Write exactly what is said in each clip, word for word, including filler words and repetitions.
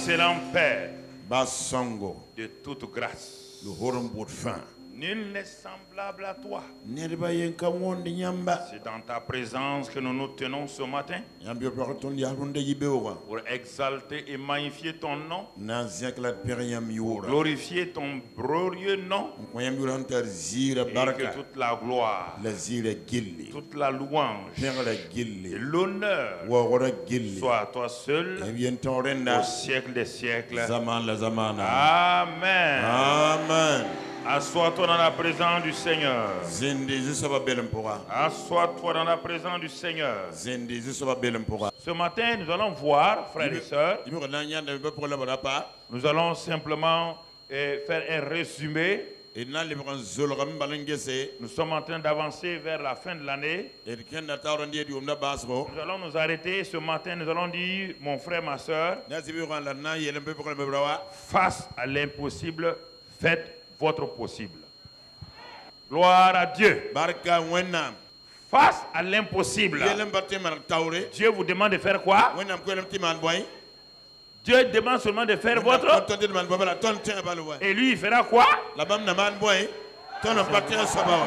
excellent Père Basongo. de toute grâce. Le horum bout fin. Nul n'est semblable à toi. Nerba yenka wondi nyamba. C'est dans ta présence que nous nous tenons ce matin Yambio paraton ya runde yibewa. pour exalter et magnifier ton nom, Na ziakla periam yura. glorifier ton glorieux nom Koyam yurantar zira et baraka. que toute la gloire, La zira gilli. toute la louange Père la et gilli. l'honneur Wawara gilli. soit à toi seul Yambien au torenda. siècle des siècles. Zaman la zamana. Amen. Amen. Assois-toi dans la présence du Seigneur. Zindi zisaba belempora. Assois-toi dans la présence du Seigneur. Zindi zisaba belempora. Ce matin, nous allons voir, frères et sœurs, Imiko nanya na be pour la barapa. nous allons simplement eh, faire un résumé. Et na le bran zolo kam balengese. Nous sommes en train d'avancer vers la fin de l'année. Et ken na tawrandi di umna basro. Nous allons nous arrêter ce matin. Nous allons dire, mon frère, ma sœur, Na zibi ran la na yele be pour la brawa. face à l'impossible, faites votre possible. Gloire à Dieu. Barka wenam. Face à l'impossible, Yele mbatte man tawre. Dieu vous demande de faire quoi? Wenam ko lem timan boy. Dieu demande seulement de faire votre. Ton de man baba ton tin ba lo boy. Et lui, il fera quoi? La bam na man boy. Ton on patte sabawa.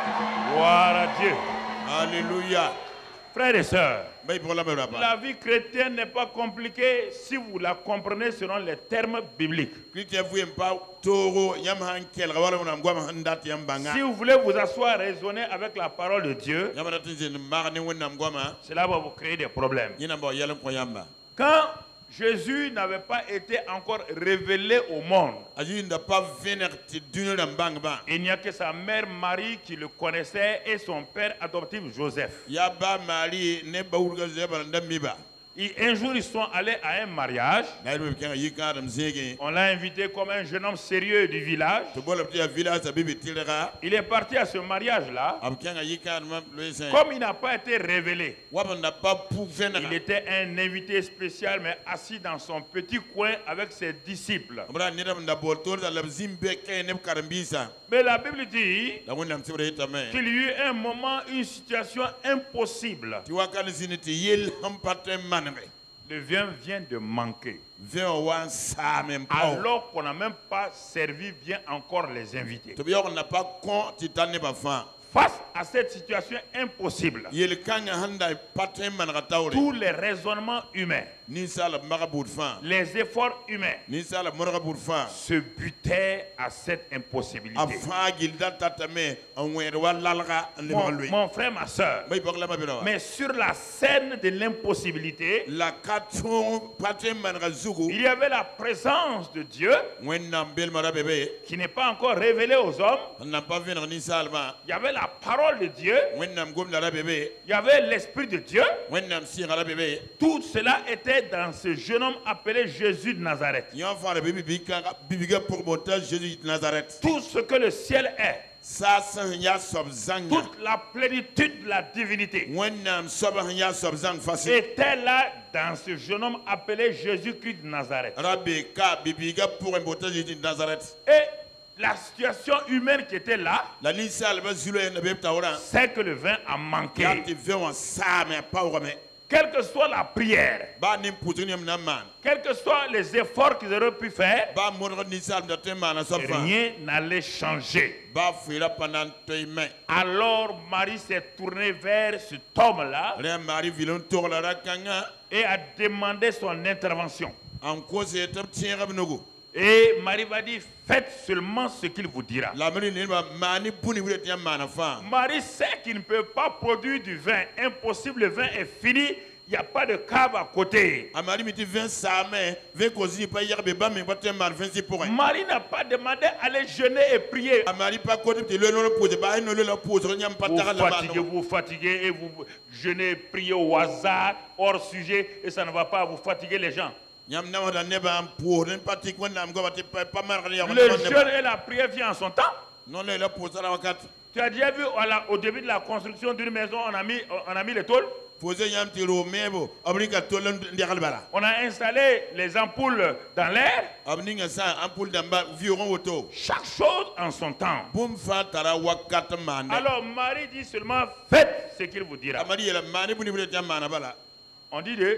Gloire à Dieu. Alléluia. Frères et sœurs, Bay pour la brapa. la vie chrétienne n'est pas compliquée si vous la comprenez selon les termes bibliques. Clique vous pas toro yam han kel wala na ngwa handat yam banga. Si vous voulez vous asseoir et raisonner avec la parole de Dieu, Yam na tinje marne wonna ngwa cela va vous créer des problèmes. yina bo yele ko yamba. Quand Jésus n'avait pas été encore révélé au monde, Aji nda pas venir ti dunyo na bang ba. il n'y a que sa mère Marie qui le connaissait et son père adoptif Joseph. Ya ba mari ne ba urga zeba ndam ba. Et un jour, ils sont allés à un mariage. Na ibe kan yi ka dam zege. On l'a invité comme un jeune homme sérieux du village. To bola ti village bibi tilera. Il est parti à ce mariage-là. Ab kan yi ka dam le sen. Comme il n'a pas été révélé, Waba nda pas pour venir. il était un invité spécial, mais assis dans son petit coin avec ses disciples. Abra ni dam nda bol tor da lab zimbe kay ne karambisa. Mais la Bible dit La wonna mtibre itame. qu'il y eut un moment, une situation impossible. Ti wakal ziniti yel ham patem manbe. Le vin vient de manquer. Vin wan sa même pas. Alors qu'on n'a même pas servi bien encore les invités. To bi on n'a pas con ti tanne ba fa. Face à cette situation impossible, Yel kanga handa patem man ratawre. tous les raisonnements humains, Ni sala marabut fa. les efforts humains Ni sala marabut fa. se butaient à cette impossibilité. Afa gilda tatame en wer walalga en le Mon, lui. mon frère, ma soeur, Bay bok la ma birawa. mais sur la scène de l'impossibilité, La katon patem man razugo. il y avait la présence de Dieu Wen nam bel marabebe. qui n'est pas encore révélée aux hommes. On n'a pas venir ni salma. Il y avait la parole de Dieu, Wen nam gom la bébé. il y avait l'Esprit de Dieu. Wen nam si la bébé. Tout cela était dans ce jeune homme appelé Jésus de Nazareth. Yon fa bébé bika bibiga pour montage Jésus de Nazareth. Tout ce que le ciel est, Ça san ya sob zanga. toute la plénitude de la divinité Wen nam sob ya sob zang fasi. était là dans ce jeune homme appelé Jésus-Christ de Nazareth. Rabbe ka bibiga pour un montage Jésus de Nazareth. Et la situation humaine qui était là, La ni sal ba zulo en bébé tawra. c'est que le vin a manqué. Ya ti ve on sa mais pas au mais. Quelle que soit la prière, Ba nim putuni am nam man. quels que soient les efforts qu'ils auraient pu faire, Ba mo ni sal da te man sob fa. rien n'allait changer. Ba fuira pendant toi mais. Alors Marie s'est tournée vers cet homme-là Rien mari vilon tour la rakanga. et a demandé son intervention. En cause etam tienga bnogo. Et Marie va dire, faites seulement ce qu'il vous dira. La mari ni ba mani buni wure tiam mana fa. Marie sait qu'il ne peut pas produire du vin. Impossible, le vin est fini. Il n'y a pas de cave à côté. Amari miti vingt sa mais vingt causes pas hier beba mais pas mal vingt pour un. Marie n'a pas demandé à aller jeûner et prier. Amari pas côté de le non pose ba no le pose rien pas Vous tara la fatiguez, vous fatiguez et vous jeûnez, priez au hasard, hors sujet, et ça ne va pas vous fatiguer les gens. Yam na wada neba am pour ne pratique on am go pas mal rien. Le jeûne et la prière viennent en son temps. Non le la pose la wakat. Tu as déjà vu à la- au début de la construction d'une maison, on a mis, on a mis les tôles. Posé yam ti ro mebo abrika tolen ndial bala. On a installé les ampoules dans l'air. Abninga sa ampoule d'amba viron auto. Chaque chose en son temps. Boum fa tara wakat man. Alors Marie dit seulement, faites ce qu'il vous dira. Amari la mani buni wure tiam mana bala. On dit de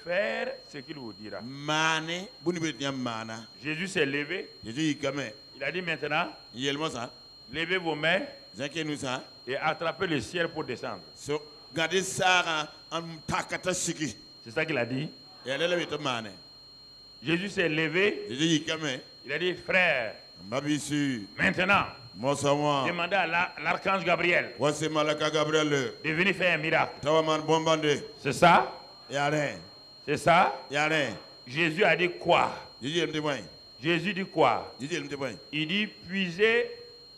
faire ce qu'il vous dira. Mane, buni be tiam mana. Jésus s'est levé. Jésus yikame. Il a dit maintenant, Yelmo sa. levez vos mains Zake nous sa. et attrapez le ciel pour descendre. So gade sara am takata siki. C'est ça qu'il a dit. Et elle est le mane. Jésus s'est levé. Jésus yikame. Il a dit, frère, Mabisu. maintenant, Mosawa. demandez à la- l'archange Gabriel Wase malaka Gabriel. de venir faire un miracle. Tawaman bombande. C'est ça? Yare. C'est ça? Yare. Jésus a dit quoi? Jésus aime te boy. Jésus dit quoi? Jésus aime te boy. Il dit, puisez,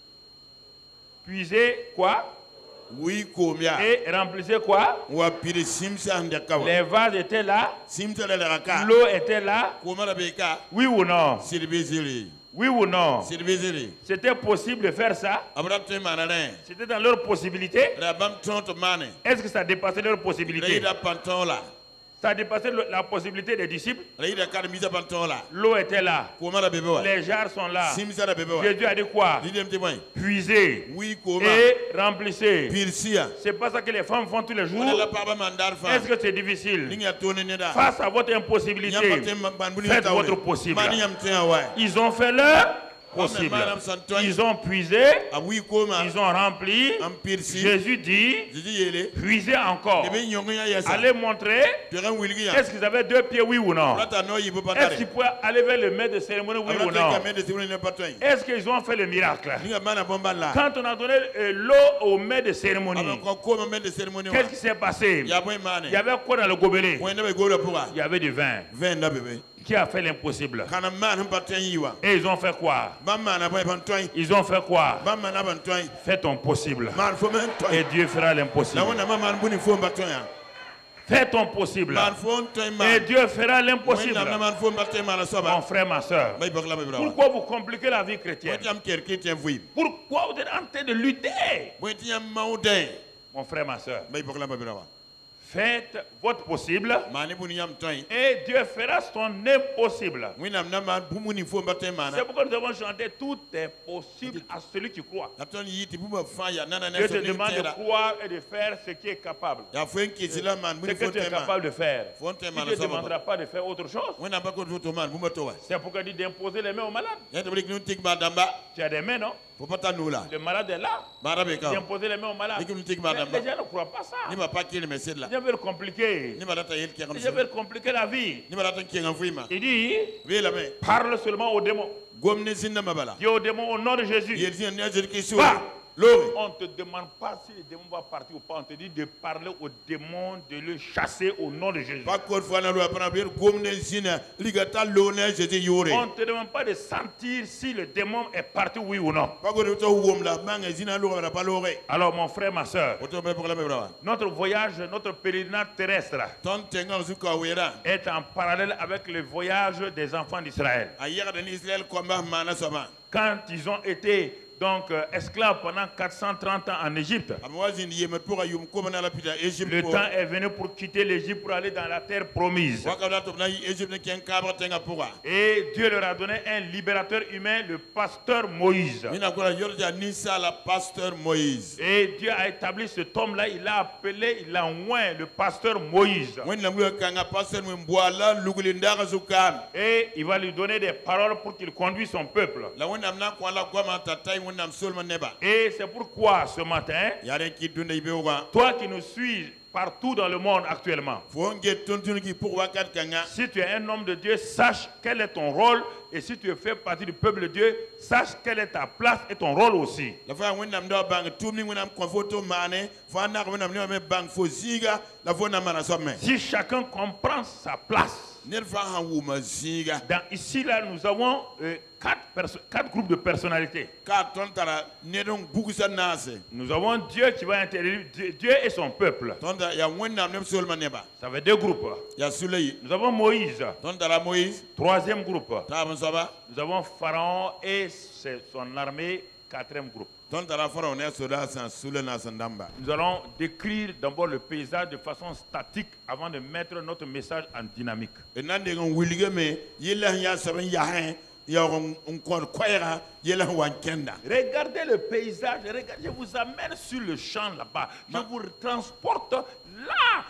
puisez quoi? Oui komia. Et remplissez quoi? Wa pire simsa ndakawa. Les vases étaient là, Simsa le raka. l'eau était là, Komara beka. oui ou non? Sirbizili. Oui ou non? Sirbizili. C'était possible de faire ça? Abrate manane. C'était dans leur possibilité? Rabam tonto mane. Est-ce que ça dépassait leur possibilité? Reida panton la. Ça dépassait le- la possibilité des disciples? Reida kar misa panton la. L'eau était là, Komara bebewa. les jarres sont là. Simsa la bebewa. Jésus a dit quoi? Jésus aime te boy. Puisez Oui koma. et remplissez. Pirsia. C'est pas ça que les femmes font tous les jours. On la papa mandar fa. Est-ce que c'est difficile? Ninga tone neda. Face à votre impossibilité, faites votre possible. Mani yam te awai. Ils ont fait leur possible. Ils ont puisé, Ah oui koma. ils ont rempli. Am pirsi. Jésus dit, Jésus yele. puisez encore. Ebe nyongo ya yasa. Allez montrer, Terrain wilgi ya. est-ce qu'ils avaient deux pieds, oui ou non? Rata no yibo Est-ce patare. qu'ils pouvaient aller vers le maître de cérémonie, oui ou non? Abrate kamede tibune ne patoi. Est-ce qu'ils ont fait le miracle? Ninga mana bomba la. Quand on a donné euh, l'eau au maître de cérémonie, Aba ko koma mede cérémonie. qu'est-ce qui s'est passé? Ya boy mane. Il y avait quoi dans le gobelet? Wenda be gora pura. Il y avait du vin. vingt na bebe. Qui a fait l'impossible? Kana man patin yiwa. Et ils ont fait quoi? Bamba na boy pantoi. Ils ont fait quoi? Bamba na pantoi. Fais ton possible. Man fo men toi. Et Dieu fera La l'impossible. wona mama buni fo patoi. Fais ton possible. Man fo toi Et man. Dieu fera Wenda l'impossible. na man fo patoi man Mon soba. frère, ma soeur. Bay bakla be bra. Pourquoi vous compliquez la vie chrétienne? Wetiam ker chrétien vui. Pourquoi vous êtes en train de lutter? Wetiam maudin. Mon frère, ma soeur. Bay bakla be bra. Faites votre possible. Mane buni yam toi. Et Dieu fera son impossible. Winam na man bumuni fo patoi man. C'est pourquoi nous avons chanté tout est possible à celui qui croit. Aton yiti buma fa ya nana na Dieu so te ni demande de tera. croire et de faire ce qui est capable. Ya fo enki sila man Ce buni que fo tu es tema. capable de faire. Fonte Il man ne te soba. demandera pas de faire autre chose. Wena ba ko to man buma to wa. C'est pourquoi il dit d'imposer les mains aux malades. Ya to blik nu tik ma damba. Tu as des mains, non? Fo pata nula. Le malade est là. Mara be ka. D'imposer les mains aux malades. Et que nous tic Mais madame. les gens ne croient pas ça. Ni ma pa ki le message la. Les gens veulent compliquer. Ni ma data yel ki Les ngam. gens veulent compliquer la vie. Ni ma data ki ngam fuima. Il dit, We la me. parle seulement aux démons. Gomne sinna mabala. Dis aux démons au nom de Jésus. Yel sin ne jer ki so. Va. Lori. On ne te demande pas si le démon va partir ou pas. On te dit de parler aux démons, de le chasser au nom de Jésus. Pas ko fa na lo apana bir gomne sinna ligata lo ne Jésus yore. On ne te demande pas de sentir si le démon est parti, oui ou non. Pas ko to wom la manga sinna lo na pa lore. Alors, mon frère, ma soeur, Oto be pour la me bra. notre voyage, notre pèlerinage terrestre Ton tenga zu ka wera. est en parallèle avec le voyage des enfants d'Israël. Ayer de Israël combat mana sama. Quand ils ont été donc euh, esclaves pendant quatre cent trente ans en Égypte, Amwazin yemet pour ayum ko na la pita Egypte. le temps est venu pour quitter l'Égypte pour aller dans la terre promise. Wakada to na Egypte ne ken kabra tenga pourra. Et Dieu leur a donné un libérateur humain, le pasteur Moïse. Mina kola yorja nisa la pasteur Moïse. Et Dieu a établi cet homme-là, il l'a appelé, il l'a oint le pasteur Moïse. When la mwe kanga pasteur mwe mbwala luguli ndaka zukan. Et il va lui donner des paroles pour qu'il conduise son peuple. La when amna kwa la kwa ma tatai when am solman neba. Et c'est pourquoi ce matin, Yare ki dunde ibe oga. toi qui nous suis partout dans le monde actuellement, Fonge tontun ki pour wakat kanga. si tu es un homme de Dieu, sache quel est ton rôle. Et si tu fais partie du peuple de Dieu, sache quelle est ta place et ton rôle aussi. La fois when am do bang tumni when am kwa photo mane. Fa na when am ne me bang fo ziga. La fois na mana somme. Si chacun comprend sa place. Ne fa han wuma ziga. Dans, ici, là, nous avons euh, quatre, perso- quatre groupes de personnalités. Ka ton tara ne don bugusa nase. Nous avons Dieu qui va intervenir, Dieu, Dieu et son peuple. Ton da ya when am ne solman neba. Ça fait deux groupes. Ya sulei. Nous avons Moïse, Ton tara Moïse. troisième groupe. Ta bon saba. Nous avons Pharaon et ses- son armée, quatrième groupe. Ton tara fara on est soda san sule na sandamba. Nous allons décrire d'abord le paysage de façon statique avant de mettre notre message en dynamique. E nan de ngon wilige me yela ya saben ya hen ya on on ko kwera yela wan kenda. Regardez le paysage, regardez, je vous amène sur le champ là-bas. Je vous transporte là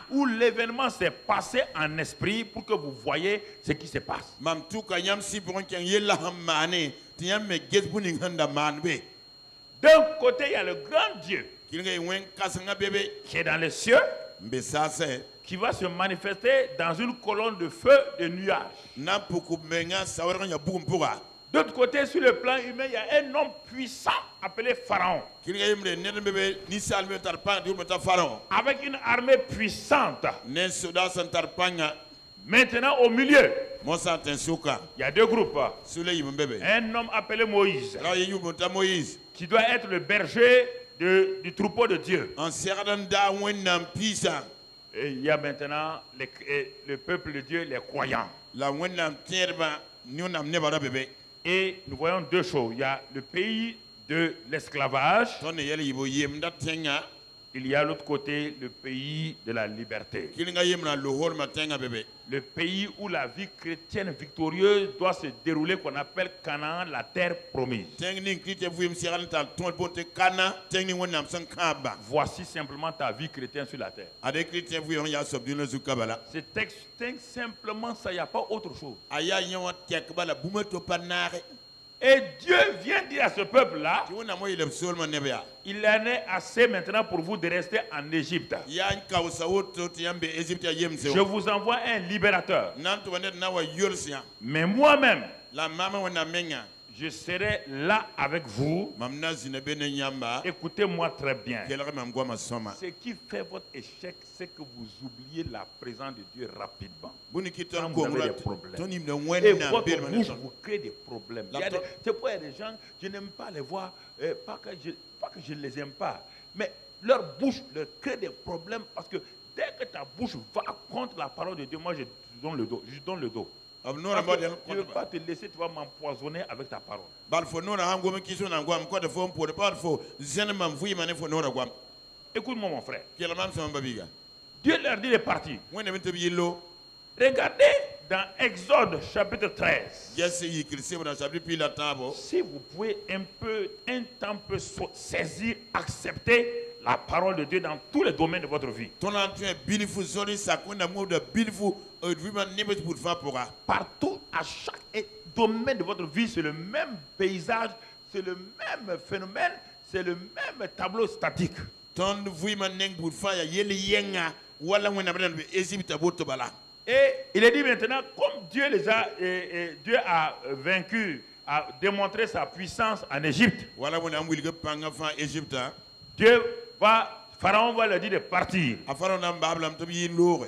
où l'événement s'est passé en esprit pour que vous voyez ce qui se passe. mam tu ka yam si bon ken yella hamane ti yam me get buning handa man be D'un côté, il y a le grand Dieu kilnga wen kasanga bebe qui est dans les cieux, mbe sase qui va se manifester dans une colonne de feu, de nuages. na puku menga sawara ya bukum puga D'autre côté, sur le plan humain, il y a un homme puissant appelé Pharaon, kilnga yimre net bebe ni salme tar pan dur meta pharaon avec une armée puissante. ne soda san tar panga Maintenant, au milieu, mo sa ten suka il y a deux groupes. sule yim bebe Un homme appelé Moïse, ra yu mota moïse qui doit être le berger de- du troupeau de Dieu. en serdan da wen nam pisa Et il y a maintenant les- et le peuple de Dieu, les croyants. la wen nam tierba ni nam ne bara bebe Et nous voyons deux choses. Il y a le pays de l'esclavage. ton yele yibo yem da tenga Il y a l'autre côté le pays de la liberté. kilnga yem na lohor matenga bebe Le pays où la vie chrétienne victorieuse doit se dérouler, qu'on appelle Canaan, la terre promise. tengni krite vuyem serdan tar ton ponte kana tengni wen nam san kaba Voici simplement ta vie chrétienne sur la terre. ade krite vuyem ya sobdina zukabala Ce texte distingue simplement ça, il n'y a pas autre chose. aya nyawa tek bala bumato panare Et Dieu vient dire à ce peuple-là, ti wona mo yele solma nebya il en est assez maintenant pour vous de rester en Égypte. ya kawsa woto ti yambe egypte yem se Je vous envoie un libérateur. nanto wanet na wa yorsia Mais moi-même, la mama wana menga je serai là avec vous. mamna zine bene nyamba Écoutez-moi très bien. kelare mam gwa masoma Ce qui fait votre échec, c'est que vous oubliez la présence de Dieu rapidement. buni Quand kiton vous ko avez ngura des problèmes. toni mde Et wenna votre ber bouche maneton vous crée des problèmes. Il y La a des- to- C'est pourquoi il y a des gens, je n'aime pas les voir, euh, pas, que je, pas que je ne les aime pas, mais leur bouche leur crée des problèmes parce que dès que ta bouche va contre la parole de Dieu, moi je te donne le dos. Je donne le dos. abnora Parce que model je ne veux pas te laisser, tu vas m'empoisonner avec ta parole. bal fo nora hango me kiso na gwam ko de fo mpo de bal fo zen mam fuyi mane fo nora gwam Écoute-moi mon frère. kela mam sama babiga Dieu leur dit de partir. wona men tabi yillo Regardez dans Exode chapitre treize. jesse yi kirse mo na sabri pila tabo Si vous pouvez un peu, un temps peu so- saisir, accepter la parole de Dieu dans tous les domaines de votre vie. ton antu bilifu zori sakuna mo de bilifu odwima nebet pour fa pora Partout, à chaque é- domaine de votre vie, c'est le même paysage, c'est le même phénomène, c'est le même tableau statique. ton vuyima neng pour fa ya yeli yenga wala wona bren be egypte boto bala Et il est dit maintenant, comme Dieu les a, et- et Dieu a vaincu, a démontré sa puissance en Égypte, wala wona am wilga panga fa egypte Dieu va, Pharaon va leur dire de partir. afaro na bablam tabi yillo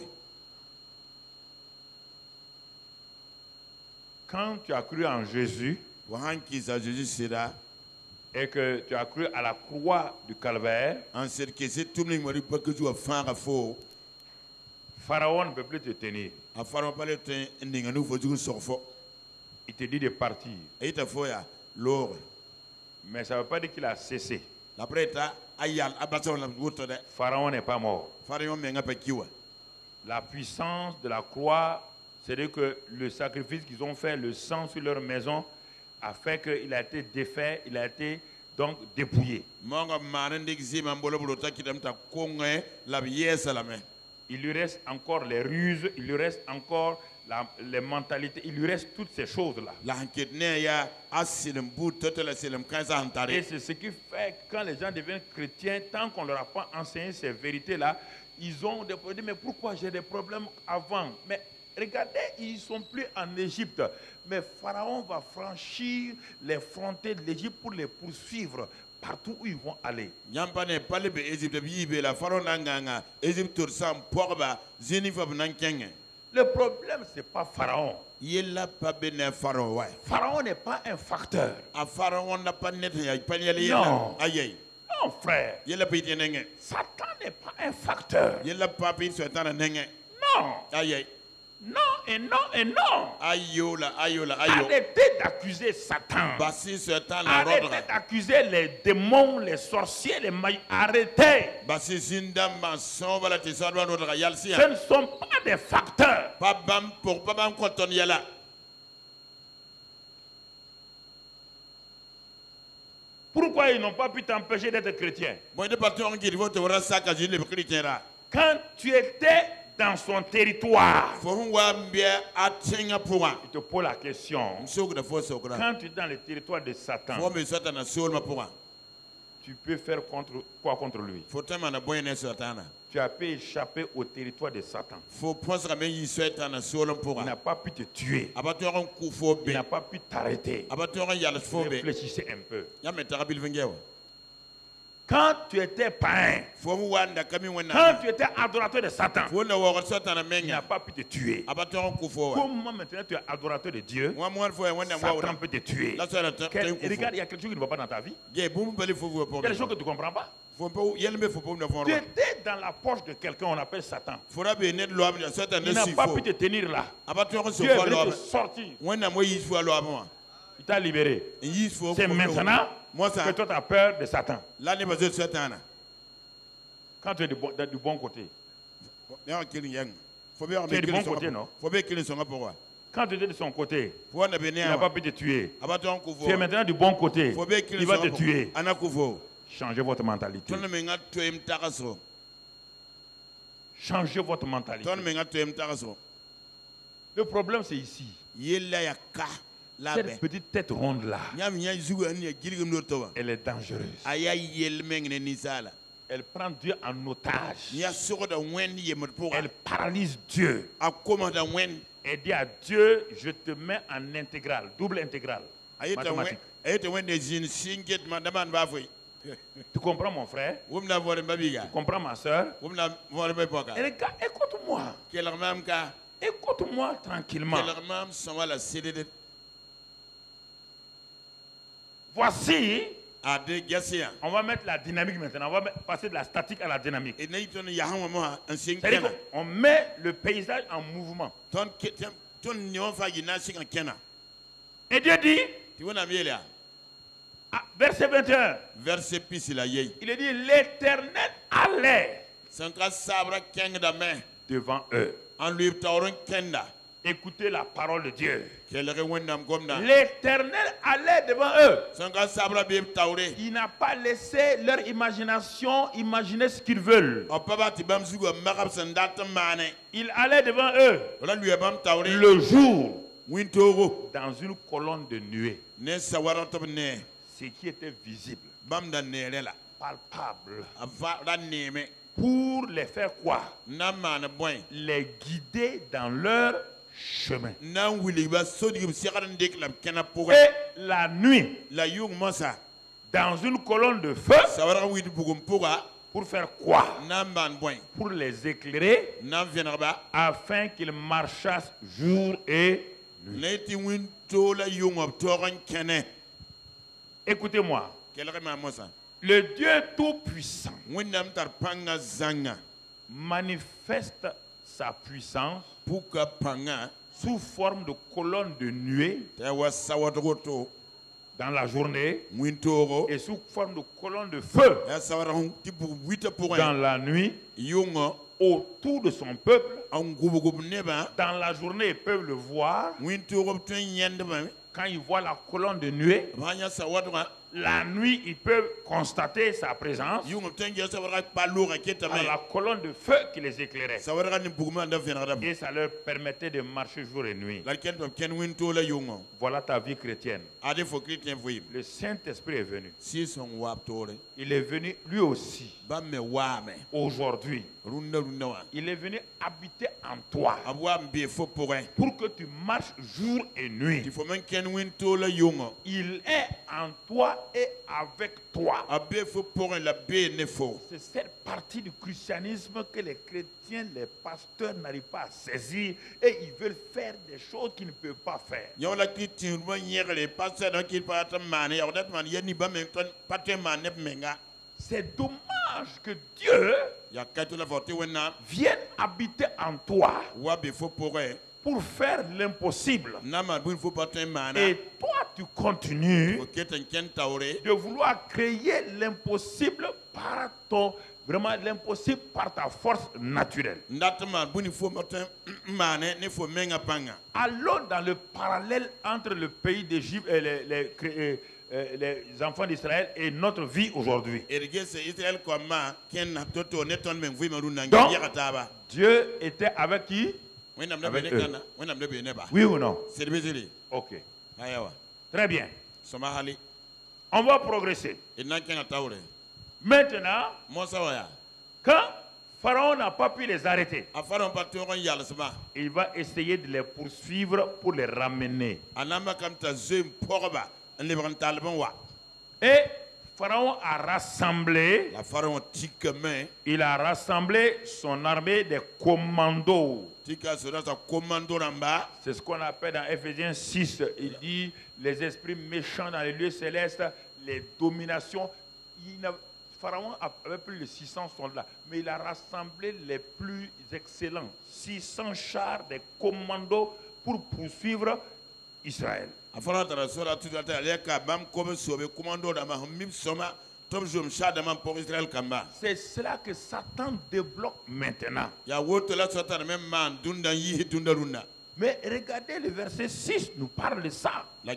Quand tu as cru en Jésus wa hanki za jesus sera et que tu as cru à la croix du calvaire, en cette que c'est tout le monde pas que tu vas faire faux Pharaon ne peut plus te tenir. afaro pale ten ndinga nu fo jugo sorfo Il te dit de partir. et ta foya lor Mais ça ne veut pas dire qu'il a cessé. la preta ayal abata wala woto de Pharaon n'est pas mort. faro menga pa kiwa La puissance de la croix, c'est-à-dire que le sacrifice qu'ils ont fait, le sang sur leur maison, a fait qu'il a été défait, il a été donc dépouillé. monga manen dik zima mbolo bolo takitam ta konge la biesa la me Il lui reste encore les ruses, il lui reste encore la- les mentalités, il lui reste toutes ces choses-là. la hanket ne ya asilim bu total asilim kanza Et hantare c'est ce qui fait que quand les gens deviennent chrétiens, tant qu'on ne leur a pas enseigné ces vérités-là, ils ont des problèmes. Mais pourquoi j'ai des problèmes avant? Mais regardez, ils ne sont plus en Égypte. Mais Pharaon va franchir les frontières de l'Égypte pour les poursuivre partout où ils vont aller. nyamba ne pale be egypte bi be la faro nanganga egypte tur sam pogba zeni fa nan kenge Le problème, ce n'est pas Pharaon. yella pa be ne faro wa Pharaon n'est pas un facteur. a faro wonda pa net ya panyele Non. yella ayay Non, frère. yella pe tenenge Satan n'est pas un facteur. yella pa pe so tana nenge Non. ayay Non et non et non. ayola ayola ayo Arrêtez d'accuser Satan. basi so tana Arrêtez rodra d'accuser les démons, les sorciers, les maïs. Arrêtez. basi zindamba son bala te sadwa rodra Ce yalsia ne sont pas des facteurs. pa bam pour pa bam konton yalla Pourquoi ils n'ont pas pu t'empêcher d'être chrétien? boy de parti on giri voto wara saka jile be chrétien ra Quand tu étais dans son territoire, fo hu wa mbia atenga pourwa je te pose la question. msoko da fo sokra Quand tu es dans le territoire de Satan, fo me satana sol ma pourwa tu peux faire contre, quoi contre lui? fo tema na boyene satana Tu as pu échapper au territoire de Satan. fo ponsa me yi satana sol Il pourwa n'a pas pu te tuer. abatoron ku fo Il be n'a pas pu t'arrêter. abatoron yalla fo be Réfléchissez un peu. ya me tarabil vengewa Quand tu étais païen, fo mu wanda kami quand wona tu étais adorateur de Satan, fo na wo satana il menga n'a pas pu te tuer. abatoron ku fo wa Comment maintenant tu es adorateur de Dieu, wa mo fo wona Satan wa peut te tuer? la sala ta Quel- ku regarde, il y a quelque chose qui ne va pas dans ta vie. ge bum bali fo fo Il pour y a des choses que tu ne comprends pas. fo po yel me fo po na fo Tu étais dans la poche de quelqu'un, on appelle Satan. fora be net lo abya satana Il n'a si pas fo pu te tenir là. abatoron so Dieu est fo venu lo te sortir. wona mo yi fo lo abwa Il t'a libéré. yi fo C'est maintenant moi que ça toi tu as peur de Satan. là ne bazet satana Quand tu es du bon, du bon côté. ya kilin yang fo be Tu es me du bon kilin côté, so non? fo be kilin so ngapwa Quand tu étais de son côté, fo na be il n'a pas ne pu te tuer. abatoron ku fo Tu es maintenant du bon côté. fo be kilin Il va so te tuer. ana ku fo Changez votre mentalité. ton me nga toyem takaso Changez votre mentalité. ton me nga toyem takaso Le problème, c'est ici. yella ya ka la be Cette petite tête ronde là, nyam nya zugu an ya girgum no to elle est dangereuse. aya yel mengne ni sala Elle prend Dieu en otage. nya soko da wen yemot pour Elle paralyse Dieu. a comment da wen Elle dit à Dieu, je te mets en intégrale, double intégrale. ayeta wen Mathématique. ayeta wen de jin singet ma daman ba foy Tu comprends mon frère? wum na vore babiga Tu comprends ma soeur? wum na vore be poka Et regarde, écoute-moi. kelar mam ka Écoute-moi tranquillement. kelar mam samala sedede Voici, a de gasia on va mettre la dynamique maintenant. On va mettre- passer de la statique à la dynamique. e nay ton ya hawa mo an sin C'est-à-dire kena qu'on met le paysage en mouvement. ton ketem ton nyon fa gina sin kena Et Dieu dit, ti wona miela ah, verset vingt et un, verset pisi la yey il est dit, l'Éternel allait sanka sabra keng da me devant eux. en lui tawron kenda Écoutez la parole de Dieu. kelere wonnam gomna L'Éternel allait devant eux. sanka sabra be tawre Il n'a pas laissé leur imagination imaginer ce qu'ils veulent. o papa ti bam zugo magab sandat mane Il allait devant eux wala lui bam tawre le jour wintogo dans une colonne de nuée. ne sawara to ne Ce qui était visible, bam da nere la palpable, ava da neme pour les faire quoi? na mane boy Les guider dans leur chemin. na wili ba sodi gum sigaran dek la kena pour Et la nuit, la yung mosa dans une colonne de feu, sawara widi bugum pour pour faire quoi? na man boy Pour les éclairer na venaba afin qu'ils marchassent jour et nuit. neti winto la yung of toran kene Écoutez-moi, kelere ma mosa le Dieu Tout-Puissant wonnam tar panga zanga manifeste sa puissance puka panga sous forme de colonne de nuée ta wa sawadroto dans la journée wintoro et sous forme de colonne de feu ya sawara hon tibu wita pour dans la nuit yungo autour de son peuple. an gubu gubu neba Dans la journée, ils peuvent le voir. wintoro tun yende ba Quand ils voient la colonne de nuée, banya sawadra la nuit, ils peuvent constater sa présence yungo tun ya sawara palura keta dans me la colonne de feu qui les éclairait. sawara ni buguma da venara Et ça leur permettait de marcher jour et nuit. la ken ken winto la yungo Voilà ta vie chrétienne. ade fo chrétien foyim Le Saint-Esprit est venu. si son wap tore Il est venu lui aussi, ba me wame aujourd'hui. runda runda wa Il est venu habiter en toi abwa be fo pour pour que tu marches jour et nuit. il faut même ken winto la yungo Il est en toi et avec toi. abe fo pour la be ne fo C'est cette partie du christianisme que les chrétiens, les pasteurs n'arrivent pas à saisir et ils veulent faire des choses qu'ils ne peuvent pas faire. yaw la kitin ba nyegre passer donc il pas mane yaw dat man yeni ba men ton patte mane menga C'est dommage que Dieu ya katu la forte wena vienne habiter en toi wa be fo pour pour faire l'impossible. na ma bu fo patte mane Et toi, tu continues o keten ken tawre de vouloir créer l'impossible par ton, vraiment l'impossible par ta force naturelle. ndat man bu ni fo patte mane ne fo menga panga Allons dans le parallèle entre le pays d'Égypte et les, les- euh, euh, les enfants d'Israël et notre vie aujourd'hui. Donc, Dieu était avec qui? Avec eux. Oui ou non? Ok. Très bien. On va progresser. Maintenant, quand Pharaon n'a pas pu les arrêter, il va essayer de les poursuivre pour les ramener. Et Pharaon a rassemblé, il a rassemblé son armée des commandos. C'est ce qu'on appelle dans Ephésiens six. Il dit les esprits méchants dans les lieux célestes, les dominations. Il a, Pharaon avait plus de six cents soldats, mais il a rassemblé les plus excellents. six cents chars des commandos pour poursuivre Israël. C'est cela que Satan débloque maintenant. Mais regardez, le verset six nous parle de ça. Et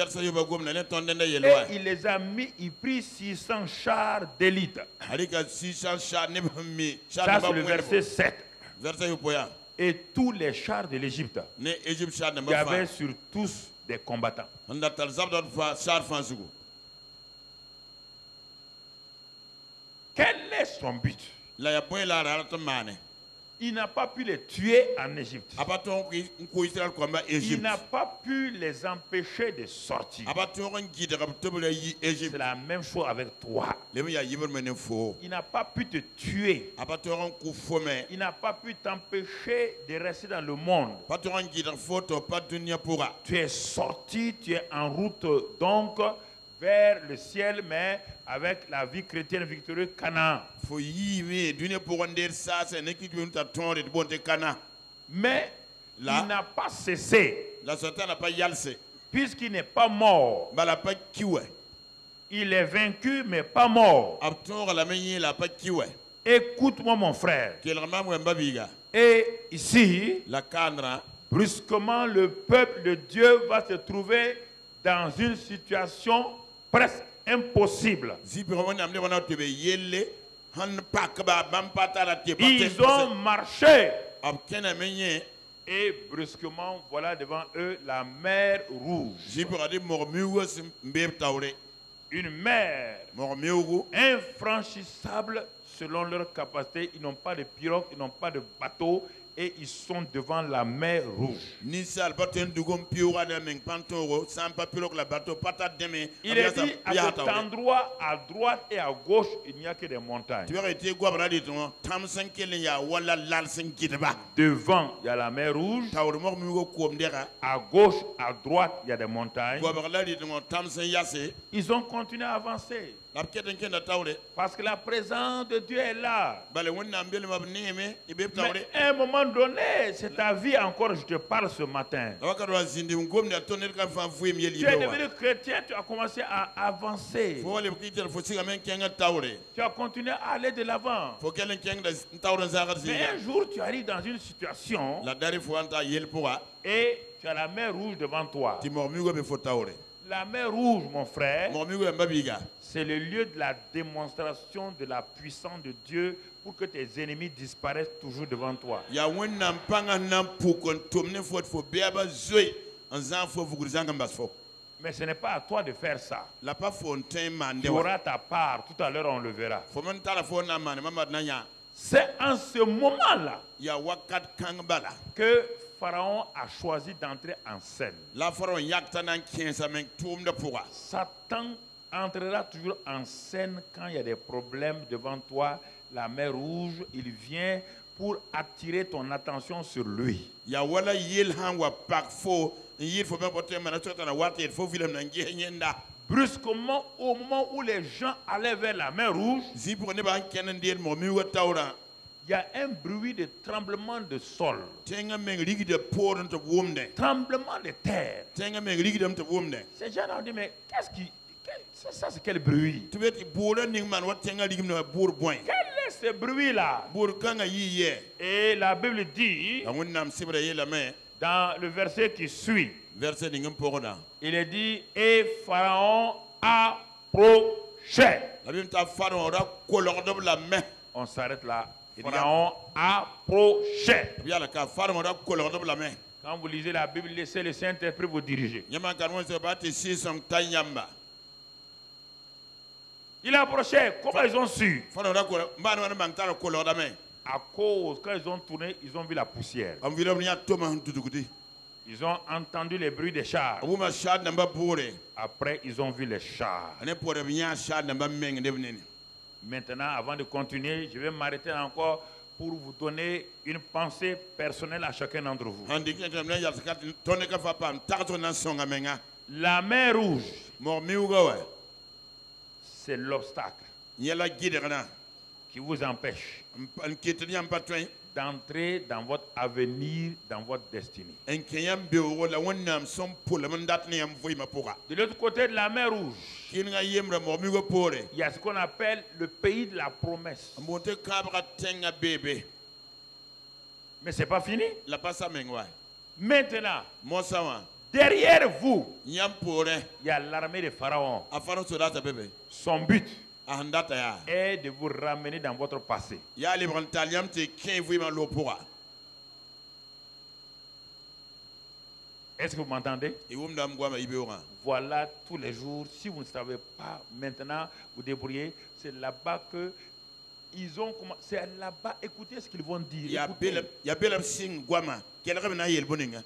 il les a mis, il prit six cents chars d'élite. Ça, c'est le verset sept. Et tous les chars de l'Égypte, il y avait sur tous des combattants. Quel est son but? Il n'a pas pu les tuer en Égypte. Il n'a pas pu les empêcher de sortir. C'est la même chose avec toi. Il n'a pas pu te tuer. Il n'a pas pu t'empêcher de rester dans le monde. Tu es sorti, tu es en route donc vers le ciel, mais avec la vie chrétienne victorieuse Canaan. Mais il n'a pas cessé. Puisqu'il n'est pas mort. Il est vaincu mais pas mort. Écoute-moi mon frère. Et ici, brusquement le peuple de Dieu va se trouver dans une situation presque impossible. Ils ont marché. Et brusquement, voilà devant eux la mer Rouge. Une mer infranchissable selon leur capacité. Ils n'ont pas de pirogue, ils n'ont pas de bateau. Et ils sont devant la mer Rouge. Il est dit à cet endroit, à droite et à gauche, il n'y a que des montagnes. Devant, il y a la mer Rouge. À gauche, à droite, il y a des montagnes. Ils ont continué à avancer. Parce que la présence de Dieu est là. Mais à un moment donné, c'est ta vie encore, je te parle ce matin. Tu es devenu chrétien, tu as commencé à avancer. Tu as continué à aller de l'avant. Mais un jour, tu arrives dans une situation et tu as la mer Rouge devant toi. La mer Rouge, mon frère, c'est le lieu de la démonstration de la puissance de Dieu pour que tes ennemis disparaissent toujours devant toi. Mais ce n'est pas à toi de faire ça. Tu auras ta part, tout à l'heure on le verra. C'est en ce moment-là que Pharaon a choisi d'entrer en scène. Satan entrera toujours en scène quand il y a des problèmes devant toi. La mer Rouge, il vient pour attirer ton attention sur lui. Brusquement, au moment où les gens allaient vers la mer Rouge, il y a un bruit de tremblement de sol. Tremblement de terre. Ces gens ont dit, mais qu'est-ce qui... Ça, ça c'est quel bruit? Quel est ce bruit-là? Et la Bible dit, dans le verset qui suit, il est dit, et Pharaon approchait. La Bible ta pharaon ra kolordo la main. On s'arrête là. Eh bien- Pharaon approchait. Bien la ka pharaon ra kolordo la main. Quand vous lisez la Bible, laissez le Saint-Esprit vous diriger. Nyama kan mo se ba te si son tanyamba. Il approchait. Comment ils ont su? Pharaon ra ko ba no man ta kolordo main. À cause, quand ils ont tourné, ils ont vu la poussière. Am vilo ni atoma ndudugudi. Ils ont entendu les bruits des chars. Abu ma shad namba bore. Après, ils ont vu les chars. Ane pore binya shad namba meng de bnene. Maintenant, avant de continuer, je vais m'arrêter encore pour vous donner une pensée personnelle à chacun d'entre vous. Handi ki ntam na ya sakat tonne ka fa pam tarto na songa menga. La mer rouge, Mo miuga wa. c'est l'obstacle Nyela gidera. qui vous empêche An kitni am patwen. d'entrer dans votre avenir, dans votre destinée. En kiyam be wo la wonnam som pula man dat ni am voy ma poka. De l'autre côté de la mer rouge, Kin nga yemra mo miuga pore. il y a ce qu'on appelle le pays de la promesse. Monte kabra tenga bebe. Mais ce n'est pas fini. La passa mengwa. Maintenant, Mo sawa. derrière vous, Nyam pore. il y a l'armée de Pharaon. Afaro sodata bebe. Son but Ahandata ya. est de vous ramener dans votre passé. Ya libran taliam te kin voy ma lo poka. Est-ce que vous m'entendez? E wum dam gwa ma ibe ora. Voilà tous les jours. Si vous ne savez pas maintenant vous débrouiller, c'est là-bas que ils ont commencé. C'est là-bas. Écoutez ce qu'ils vont dire. Ya Écoutez. bela ya bela sing gwama. Kela ka na yel boninga.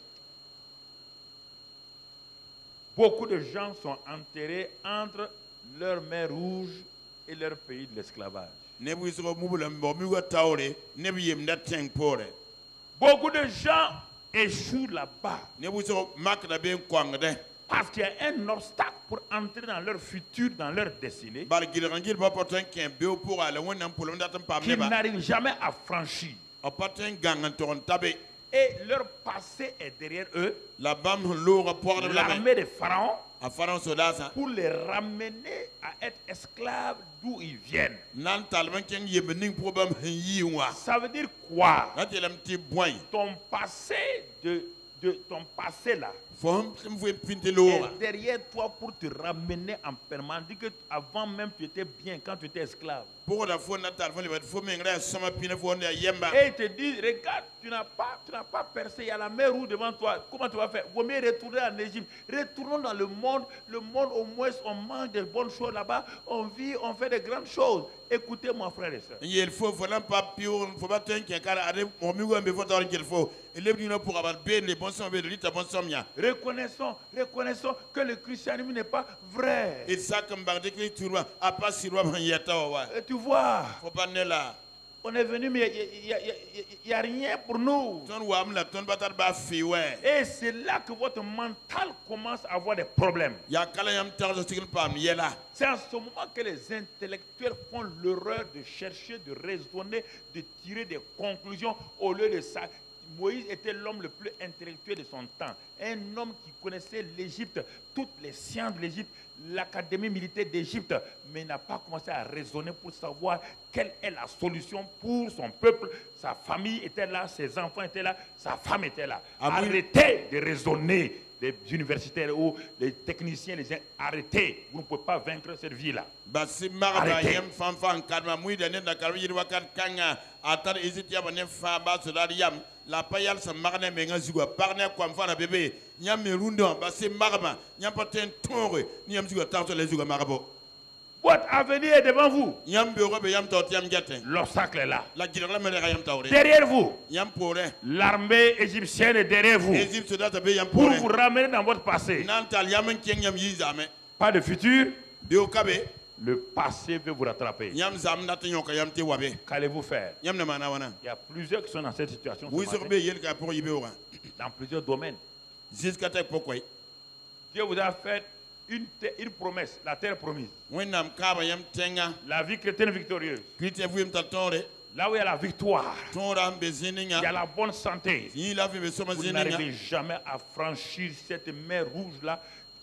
Beaucoup de gens sont enterrés entre leur mer rouge et leur pays de l'esclavage. Ne bu so mubula mbo miuga tawre. Ne bi yem dat teng pore. Beaucoup de gens échouent là-bas Ne bu so mak na ben kwangde. parce qu'il y a un obstacle pour entrer dans leur futur, dans leur destinée, Bar gilan gil ba poten ken be pour ala wonnam pulum datam pam ne qu'ils ba. n'arrivent jamais à franchir. A poten gangan ton tabe. Et leur passé est derrière eux. La bam lo rapport de la main. L'armée de Pharaon A pharaon sodasa. pour les ramener à être esclaves d'où ils viennent. Nan talman ken yebening problem yi wa. Ça veut dire quoi? Na telam ti boy. Ton passé de, de ton passé là Fom sim fu pinte lo. est derrière toi pour te ramener en permanence. Dis que avant même tu étais bien quand tu étais esclave. Pour la fois na talman le fo mengra sama pine fo ne yemba. Et ils te disent, regarde, tu n'as pas, tu n'as pas percé, il y a la mer rouge devant toi. Comment tu vas faire? Vaut mieux retourner en Égypte. Retournons dans le monde. Le monde, au moins, on mange des bonnes choses là-bas. On vit, on fait de grandes choses. Écoutez, mon frère et soeur. Il faut faut nan pas pure faut pas ten ken kala ade mo mi go mbe fo tor gel fo. Ele bi no pour avoir ben les bons somme de lita bon somme ya. Reconnaissons, reconnaissons que le christianisme n'est pas vrai. Et ça comme ba de ki turwa a pas sirwa ban yeta wa. Et tu vois, Faut pas ne la. on est venu, mais il n'y a, y a- y a rien pour nous. Ton wa am la ton batar ba fi ouais. Et c'est là que votre mental commence à avoir des problèmes. Ya kala yam tar so tigil pam yela. C'est en ce moment que les intellectuels font l'erreur de chercher, de raisonner, de tirer des conclusions au lieu de ça. Moïse était l'homme le plus intellectuel de son temps. Un homme qui connaissait l'Égypte, toutes les sciences de l'Égypte, l'académie militaire d'Égypte, mais il n'a pas commencé à raisonner pour savoir quelle est la solution pour son peuple. Sa famille était là, ses enfants étaient là, sa femme était là. Ah oui. Arrêtez de raisonner, les universitaires ou les techniciens, les gens, arrêtez. Vous ne pouvez pas vaincre cette vie-là. Basi maraba Arrêtez. yam fan fan kadma muy de ne da karbi yiri wakat kanga atar izit ya banen fa ba so dar yam la payal sa marne me nga zigwa parne ko am fana bebe nyam me rundo basi maraba nyam paten tonre nyam zigwa tarto les zigwa marabo Votre avenir est devant vous. nyam be robe yam tot yam gete L'obstacle est là. la gidra la me yam tawre Derrière vous, yam pore l'armée égyptienne est derrière vous Égypte da ta be yam pour pore vous ramener dans votre passé. nan tal yam ken yam yizame Pas de futur, be o kabe le passé veut vous rattraper. nyam zam na tanyo ka yam te wabe Qu'allez-vous faire? nyam na mana wana Il y a plusieurs qui sont dans cette situation ce oui matin, so be yel ka pour yibe ora dans plusieurs domaines. jusqu'à tek pourquoi Dieu vous a fait une, te- une promesse, la terre promise. wennam kaba yam tenga La vie chrétienne victorieuse. Christian vous yam tatore Là où il y a la victoire, tonra be il y a zininga la bonne santé. yi la fi be soma Vous zininga n'arrivez jamais à franchir cette mer rouge-là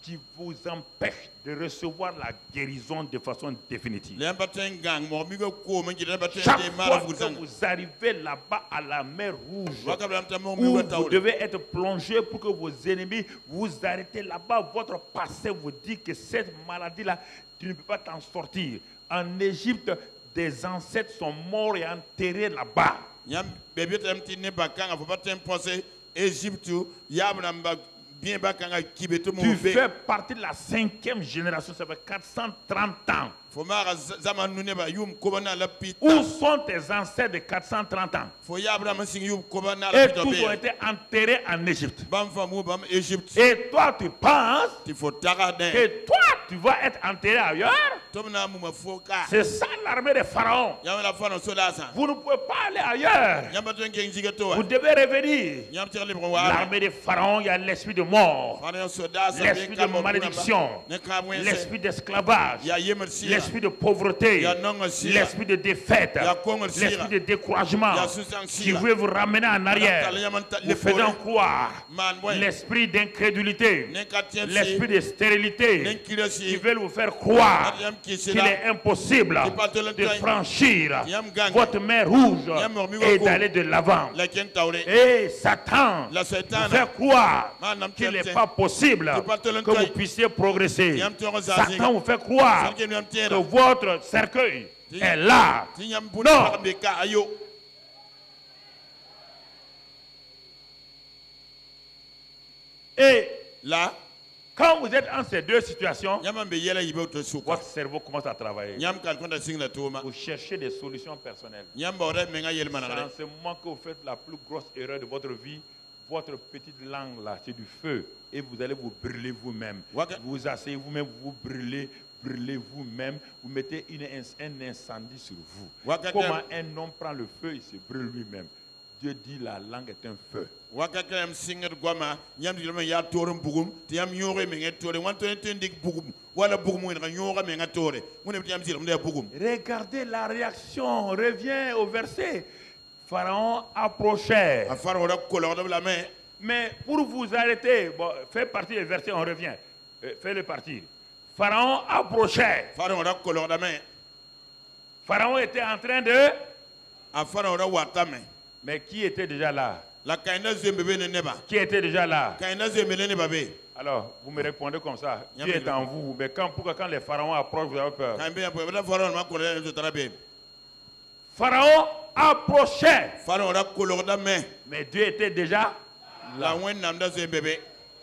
qui vous empêche de recevoir la guérison de façon définitive. Le batin gang mo mi go ko mo ngi le batin Chaque de fois mara que vous vous arrivez là-bas à la mer Rouge, waka blam ta mo où mi vous wata devez être plongé pour que vos ennemis vous arrêtez là-bas, votre passé vous dit que cette maladie-là, tu ne peux pas t'en sortir. En Égypte, des ancêtres sont morts et enterrés là-bas. Yam bébé tam ti ne bakanga faut pas t'imposer Égypte yabna bien bakanga kibeto mo Tu be fais partie de la cinquième génération, ça fait quatre cent trente ans. faut mara zaman nu ne ba yum ko na la pita Où sont tes ancêtres de quatre cent trente ans? faut yabra ma sing yum ko na la Et pita tous ont be été enterrés en Égypte. bam famu bam Égypte Et toi, tu penses il faut taradin que toi, tu vas être enterré ailleurs? tomna mu ma foka C'est ça l'armée des pharaons. yam la fano solasa Vous ne pouvez pas aller ailleurs. yam batin ngeng jigato Vous devez revenir. yam tir libre wa L'armée des pharaons, il y a l'esprit de mort, fano solasa l'esprit de malédiction, ne ka mo l'esprit d'esclavage, ya yemersi l'esprit de pauvreté, ya nonga sira l'esprit de défaite, ya konga sira l'esprit de découragement ya susan qui sira veut vous ramener en arrière, vous faisant croire man boy l'esprit d'incrédulité, ne ka tien l'esprit de stérilité ne qui kilosi veut vous faire croire yam qu'il kisira est impossible de franchir Yam gang. votre mer rouge Yam mormigo et ko. d'aller de l'avant. la ken tawre Et Satan la vous setana fait croire manam qu'il n'est tente pas possible que vous puissiez progresser. Yam toro zazi Satan vous fait croire sarke yam que tiera votre cercueil est là. ti yam Non. buna be ka ayo Et la quand vous êtes en ces deux situations, yam be yela yibe to suka votre cerveau commence à travailler. yam kan konda singla toma Vous cherchez des solutions personnelles. yam bore menga yel C'est manare en ce moment que vous faites la plus grosse erreur de votre vie. Votre petite langue là, c'est du feu. Et vous allez vous brûler vous-même. Waka- Vous vous asseyez vous-même, vous vous brûlez, brûlez vous-même. Vous mettez une, un incendie sur vous. Waka- Comment un homme prend le feu, il se brûle lui-même. Dieu dit la langue est un feu. waka kam singer goma yam dilma ya torum bugum ti yam yore menga tore wan to tendik bugum wala bugum ngi nyora menga tore mune yam zir mde bugum Regardez la réaction. Reviens au verset. Pharaon approchait. a faro da kolor da la main Mais pour vous arrêter, bon, fais partie du verset, on revient. Euh, Fais-le partir. Pharaon approchait. faro da kolor da main Pharaon était en train de... a faro da watame Mais qui était déjà là? la kaina zembe be ne neba Qui était déjà là? kaina zembe ne neba be Alors, vous me répondez comme ça. Yam- Dieu est en vous. Mais quand, pourquoi quand les pharaons approchent, vous avez peur? kan be po da faro ma ko le tara be Pharaon approchait. faro da kolor da main Mais Dieu était déjà... la wen nam da zembe be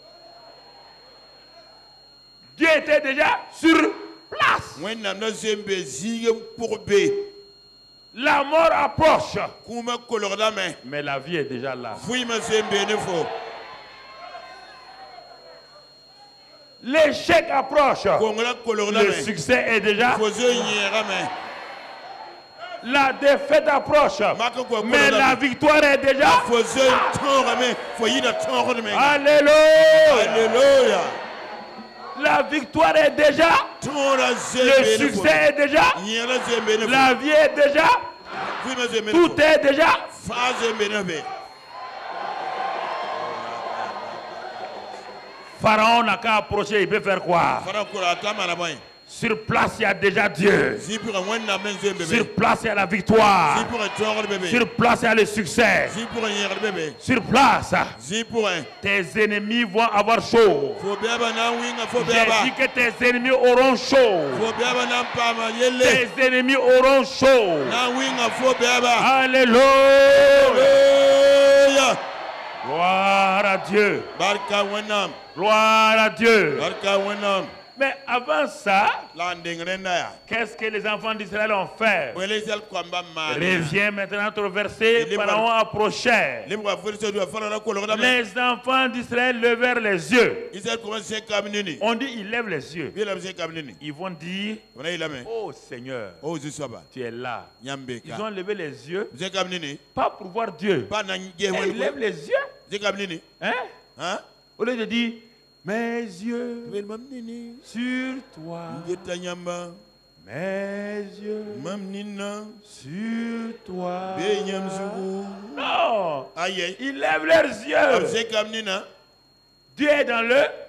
Dieu était déjà sur place. wen nam da zembe zige pour be La mort approche. kuma kolor da main Mais la vie est déjà là. fui ma zembe ne fo L'échec approche. ko ngala kolor da Le main succès est déjà... fo zo nyera main La défaite approche. Maka ko Mais kolor la da victoire est déjà... fo zo tore main fo yida tore main Alléluia. Alléluia. La victoire est déjà... Tora Le zembe ne fo succès est déjà... nyera zembe ne fo La vie est déjà... fui ma zembe ne Tout fo est déjà... fa zembe ne be Pharaon n'a qu'à approcher, il peut faire quoi? fara ko ata mana boy Sur place, il y a déjà Dieu. zipura wonna men zembe Sur be place, il y a la victoire. zipura tore bebe Sur place, il y a le succès. zipura nyera bebe Sur place, zipura tes ennemis vont avoir chaud. fo beba na winga fo J'ai beba dit que tes ennemis auront chaud. fo beba na pama yele Tes ennemis auront chaud. na winga fo beba Alléluia. Alléluia. Gloire à Dieu. Barka wenam Gloire à Dieu. barka wenam Mais avant ça, la ndingrenda ya qu'est-ce que les enfants d'Israël ont fait? wele sel kwamba ma Reviens maintenant au verset. Pharaon approchait. libra verse do fara na ko logda me Les enfants d'Israël levèrent les yeux. isel ko se kamnini On dit ils lèvent les yeux. bila se kamnini Ils vont dire, wana ilame oh Seigneur, o zisaba tu es là. nyambe Ils ka ont levé les yeux, se kamnini pas pour voir Dieu. ba na nge Et ils wele lèvent les yeux. se kamnini Hein? hein Au lieu de dire, mes yeux bel mamnini sur toi. ngeta nyamba Mes yeux mamnina sur toi. be nyamzugu Non. aye Ils lèvent leurs yeux. se kamnina Dieu est dans le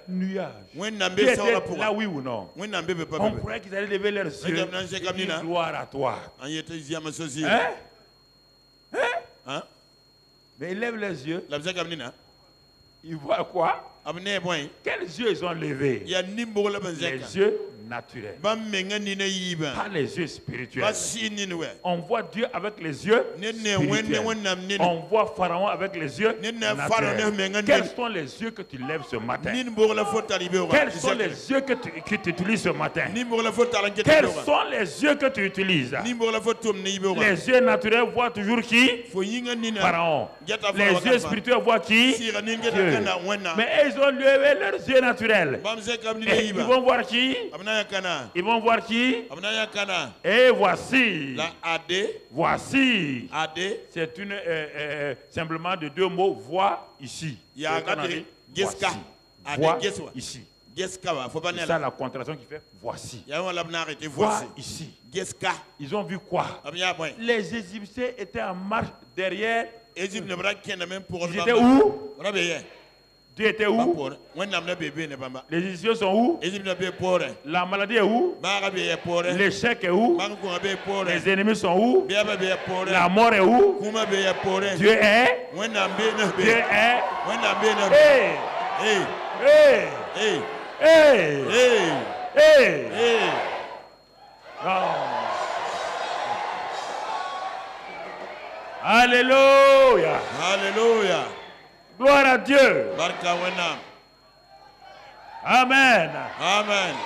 nuage Wennam qui be était sawla pour. là, oui ou non? Wennam be be On papa. croyait qu'ils allaient lever leurs yeux Regarde, nan, j'ai et comme dire Nina. gloire à toi. An yete ziyama sosi. Hein? Hein? Mais ils lèvent les yeux, La bzaka mnina. ils voient quoi? Abne boy. Quels yeux ils ont levés? Ya nimbo la Les bzaka. yeux naturels, Ba menga nina yiba. pas les yeux spirituels. Ba sini we. On voit Dieu avec les yeux Nene wenne spirituels. wennam nina. On voit Pharaon avec les yeux Nene Pharaon ne menga naturels. nina. Quels sont les yeux que tu lèves ce matin? Nimbo la faute arrivé au. Quels sont les yeux que tu, que tu utilises ce matin? Nimbo la faute à Quels sont les yeux que tu utilises? Nimbo la faute tom nibo. Les yeux naturels voient toujours qui? Fo yinga nina. Pharaon. Les yeux spirituels voient qui? Sira ninga Dieu. kana wenna. Mais ils ont levé leurs yeux naturels. Ba mzaka mnina Et ils yiba. vont voir qui? Abna ya kana. Ils vont voir qui? Abna ya kana. Et voici. La ade. Voici. Ade. C'est une euh, euh, simplement de deux mots. Vois ici. Ya C'est gade. voici. Geska. Vois Ade geswa. ici. Geska va. Faut pas C'est nela. ça la contraction qui fait voici. Ya wala bna arrêter Vois voici. ici. Geska. Ils ont vu quoi? Abnya boy. Les Égyptiens étaient en marche derrière. Egypte ne bra kena même pour. Ils étaient où? Rabe ye. Dieu était où? Pour. Wennam na bébé ne bamba. Les Égyptiens sont où? Egypte na be pour. La maladie est où? Ba rabe ye pour. L'échec est où? Bang ko be pour. Les ennemis sont où? Be ba be pour. La mort est où? Kuma be ye pour. Dieu est. Wennam be na Dieu be. est. Wennam be na be. Hey! Hey. Hey! Hey. Hey! Hey. Hey! Hey. Non. Alléluia! Hallelujah. Gloire à Dieu! Barka wennam. Amen! Amen.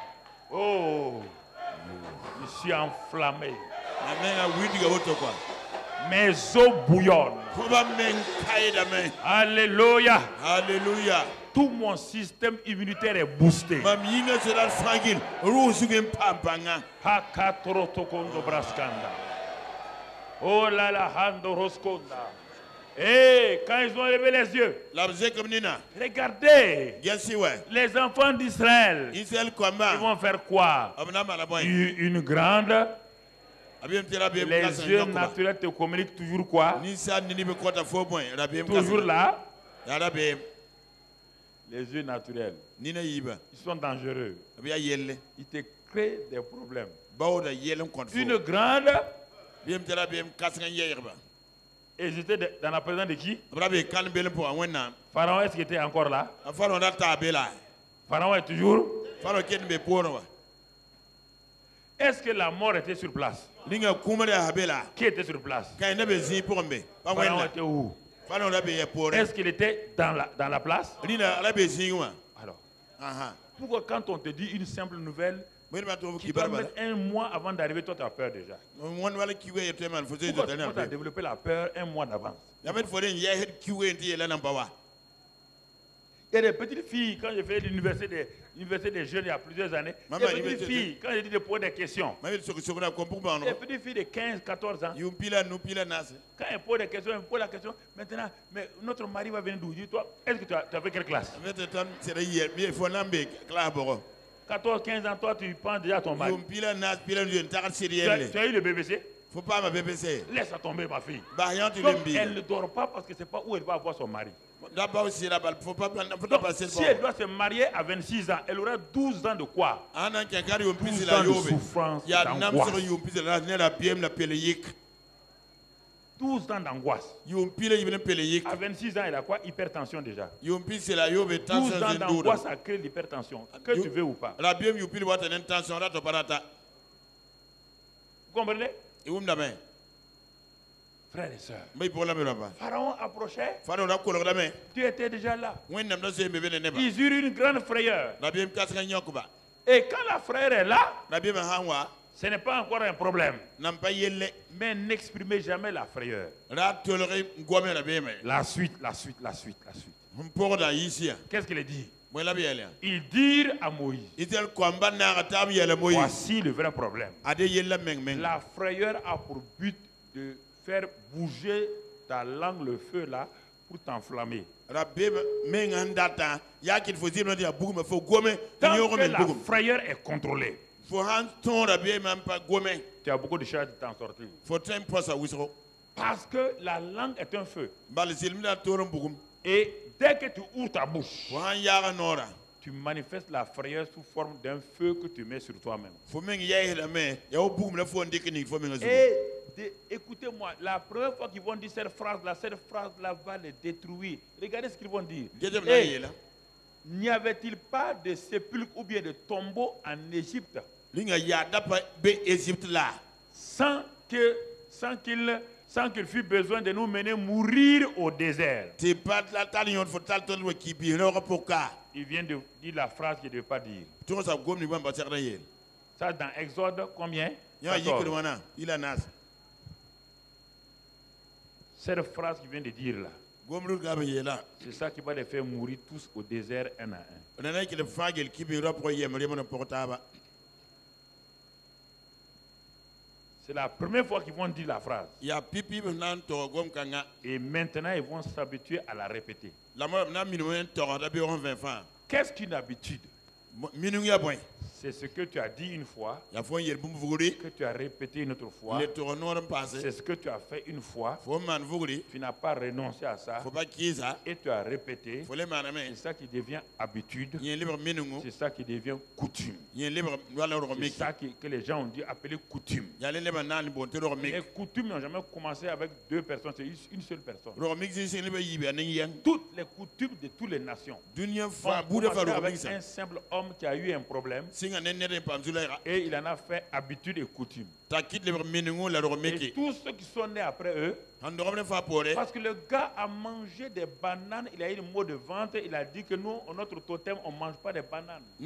Oh! Je suis enflammé. Amenga widiga woto kwa. Mes os bouillonnent. Kuba men kaida men. Alléluia! Hallelujah. Tout mon système immunitaire est boosté. Mam yinga sera frangil. Rusu gen pampanga. Hakatrotokondo braskanda. Oh là là, hando roskonda. Et quand ils ont levé les yeux, La bze comme nina. regardez, Yesi we. les enfants d'Israël, Israël ils kwamba. vont faire quoi? Abna malaboy. Une une grande, Abiem tera be les kasa yeux nyokuba. naturels te communiquent toujours quoi? Ni sa nini be kota fo point. Rabiem Toujours kasa. là, Ya rabem. les yeux naturels. Nina yiba. Ils sont dangereux. Abia yelle. Ils te créent des problèmes. Bawda yellen kont fo. Une grande, Biem tera bem kasa yeyirba. et j'étais de- dans la présence de qui? Abrabe kan belen pour wennam. Pharaon, est-ce qu'il était encore là? Afaro na tabela. Pharaon est toujours. Faro ken be pour wa. Est-ce que la mort était sur place? Linga kuma de habela. Qui était sur place? Kay ne be zi pour mbe. Ba Pharaon wenna. était où? Faro na be ye pour. Est-ce qu'il était dans la, dans la place? Lina ala be zi wa. Alors, Aha. pourquoi quand on te dit une simple nouvelle, Mwen ba to qui ki doit barba. mettre un mois avant d'arriver, toi tu as peur déjà? Mon wala ki we yete man fo zi Pourquoi to tu tana. as développé la peur un mois d'avance? Ya met fo den ye het ki we nti yela nan bawa. Il y a des petites filles, quand j'ai fait l'université des, l'université des jeunes il y a plusieurs années, Maman, des petites l'université- filles, quand j'ai dit de poser des questions, Ma vil so so na ko pour ba no. des petites filles de quinze, quatorze ans, Yu pila nu pila nas. quand elles posent des questions, elles posent la question, maintenant, mais notre mari va venir d'où? Dis-toi, est-ce que tu as, tu as fait quelle classe? Met tan sera ye mi fo nambe kla boro. quatorze, quinze ans, toi tu penses déjà à ton mari. Yu pila nas pila nu ta Tu as, serielle. tu as eu le B B C? Faut pas ma B B C. Laisse ça tomber, ma fille. Ba yan tu Donc, lembi. elle ne dort pas parce que c'est pas où elle va avoir son mari. D'abord aussi la balle, faut pas faut pas Donc, passer si elle doit se marier à vingt-six ans, elle aura douze ans de quoi? Ana ke kari yon pisi douze la ans de yobe. souffrance, Ya nam d'angoisse. so yon pisi la ne la biem la pele yik. douze ans d'angoisse. Yon pile yon pele yik. À vingt-six ans, elle a quoi? Hypertension déjà. Yon pisi la yobe douze tension ans zendura. d'angoisse, ça crée l'hypertension. Que tu veux ou pas. La biem yon pile wata nen tension la to parata. Vous comprenez? E wum da men. Frères et sœurs. Mai pour la mera ba. Pharaon approchait. Fano na ko la men. Dieu était déjà là. Wen nam na se me bene ne ba. Ils eurent une grande frayeur. La biem kas kan yok ba. Et quand la frère est là, La biem hanwa ce n'est pas encore un problème. nam pa yelle. Mais n'exprimez jamais la frayeur. Ra tolere ngome la biem. La suite, la suite, la suite, la suite. Mporo da ici. Qu'est-ce qu'il a dit? Moi la bielle. Ils dirent à Moïse, Itel kwamba na atam yele moyi. voici le vrai problème. Ade yelle meng meng. La frayeur a pour but de faire bouger ta langue, le feu là, pour t'enflammer. Rabbe meng andata ya kil fo zimna dia bugum fo gome Tant nyoro que men la bugum. frayeur est contrôlée, Fo han ton rabbe même pas gome. tu as beaucoup de chances de t'en sortir. Fo tem posa wisro. Parce que la langue est un feu. Bal zilmina torum bugum. Et dès que tu ouvres ta bouche, Fo han yaga nora. tu manifestes la frayeur sous forme d'un feu que tu mets sur toi-même. Faut même y aller la main. Il y a au bout le faut indiquer qu'il faut même. Et de- écoutez-moi, la première fois qu'ils vont dire cette phrase-là, cette phrase-là va les détruire. Regardez ce qu'ils vont dire. Eh, n'y avait-il pas de sépulcres ou bien de tombeaux en Égypte sans que, sans qu'il, sans qu'il fût besoin de nous mener mourir au désert? Il vient de dire la phrase qu'il ne devait pas dire. Ça dans Exode combien? quatorze. Cette phrase qu'il vient de dire là, c'est ça qui va les faire mourir tous au désert un à un. C'est la première fois qu'ils vont dire la phrase. Et maintenant, ils vont s'habituer à la répéter. Qu'est-ce qu'une habitude? C'est ce que tu as dit une fois, que tu as répété une autre fois. C'est ce que tu as fait une fois. Tu n'as pas renoncé à ça. Et tu as répété. C'est ça qui devient habitude. C'est ça qui devient coutume. C'est ça qui, que les gens ont dit appeler coutume. Les coutumes n'ont jamais commencé avec deux personnes, c'est une seule personne. Toutes les coutumes de toutes les nations ont commencé avec un simple homme qui a eu un problème. Et il en a fait habitude et coutume. Et tous ceux qui sont nés après eux, parce que le gars a mangé des bananes, il a eu le mot de vente, il a dit que nous, notre totem, on ne mange pas des bananes. Ce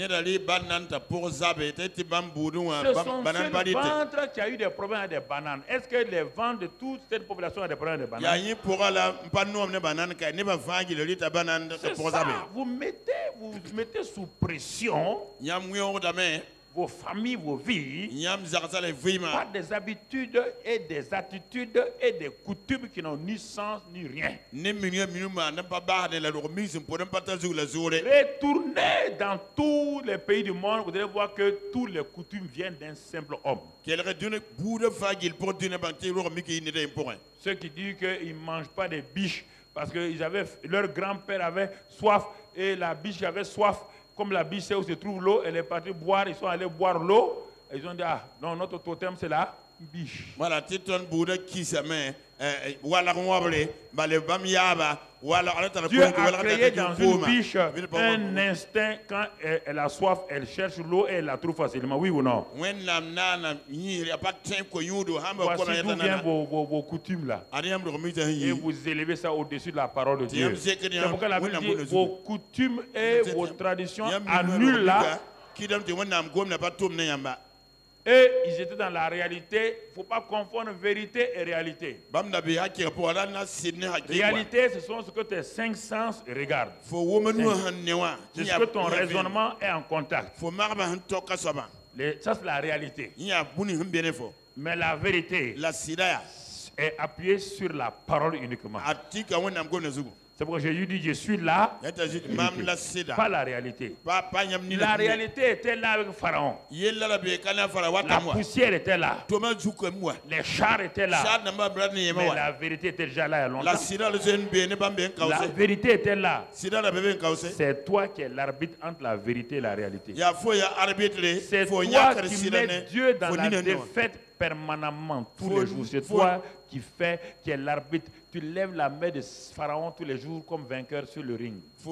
sont ceux le ventre qui a eu des problèmes avec des bananes. Est-ce que les ventres de toute cette population ont des problèmes avec des bananes? C'est ça, vous mettez, vous mettez sous pression vos familles, vos vies, par des habitudes et des attitudes et des coutumes qui n'ont ni sens ni rien. Retournez dans tous les pays du monde, vous allez voir que toutes les coutumes viennent d'un simple homme. Ceux qui disent qu'ils ne mangent pas des biches parce que ils avaient, leur grand-père avait soif et la biche avait soif. Comme la biche sait où se trouve l'eau, elle est partie boire, ils sont allés boire l'eau. Ils ont dit, ah, non, notre totem c'est la biche. Voilà, tu t'en bourre qui se met. Dieu a créé dans une biche un instinct, quand elle, elle a soif, elle cherche l'eau et elle la trouve facilement, oui ou non? Voici d'où viennent vos, vos, vos coutumes là. Et vous élevez ça au-dessus de la parole de Dieu. C'est pourquoi la Bible dit vos coutumes et vos traditions annulent là. Et ils étaient dans la réalité. Il ne faut pas confondre vérité et réalité. Réalité, ce sont ce que tes cinq sens regardent. C'est ce que ton raisonnement est en contact. Les, ça, c'est la réalité. Mais la vérité est appuyée sur la parole uniquement. C'est pourquoi Jésus dit, je suis là, pas la réalité. La réalité était là avec Pharaon. La poussière était là. Les chars étaient là. Mais la vérité était déjà là il y a longtemps. La vérité était là. C'est toi qui es l'arbitre entre la vérité et la réalité. C'est toi qui mets Dieu dans la défaite permanemment tous les jours. C'est toi qui fais, qui est l'arbitre. Tu lèves la main de Pharaon tous les jours comme vainqueur sur le ring.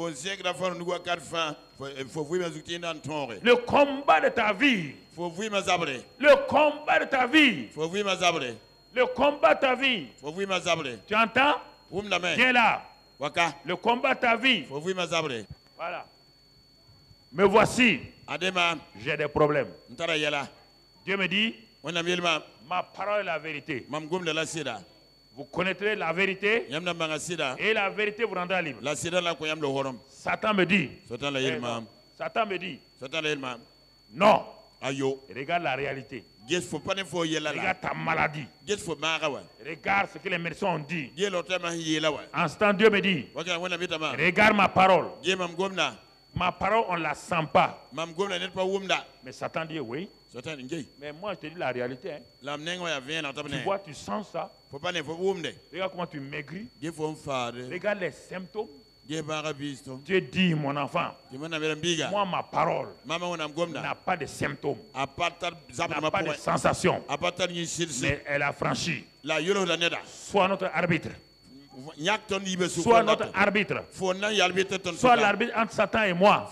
Le combat de ta vie. Le combat de ta vie. Le combat de ta vie. Tu entends? Viens là. Le combat de ta vie. Voilà. Me voici. J'ai des problèmes. Dieu me dit, ma parole est la vérité. Vous connaîtrez la vérité et la vérité vous rendra libre. Satan me dit, eh non. Satan me dit, non. Regarde la réalité. Regarde ta maladie. Regarde ce que les médecins ont dit. En ce temps, Dieu me dit, regarde ma parole. Ma parole, on ne la sent pas. Mais Satan dit oui. Mais moi, je te dis la réalité. Hein. Tu vois, tu sens ça. Regarde comment tu maigris. Regarde les symptômes. Dieu dit, mon enfant, moi ma parole n'a pas de symptômes, n'a pas de sensations, mais elle a franchi. Sois notre arbitre. Sois notre arbitre. Sois l'arbitre entre Satan et moi.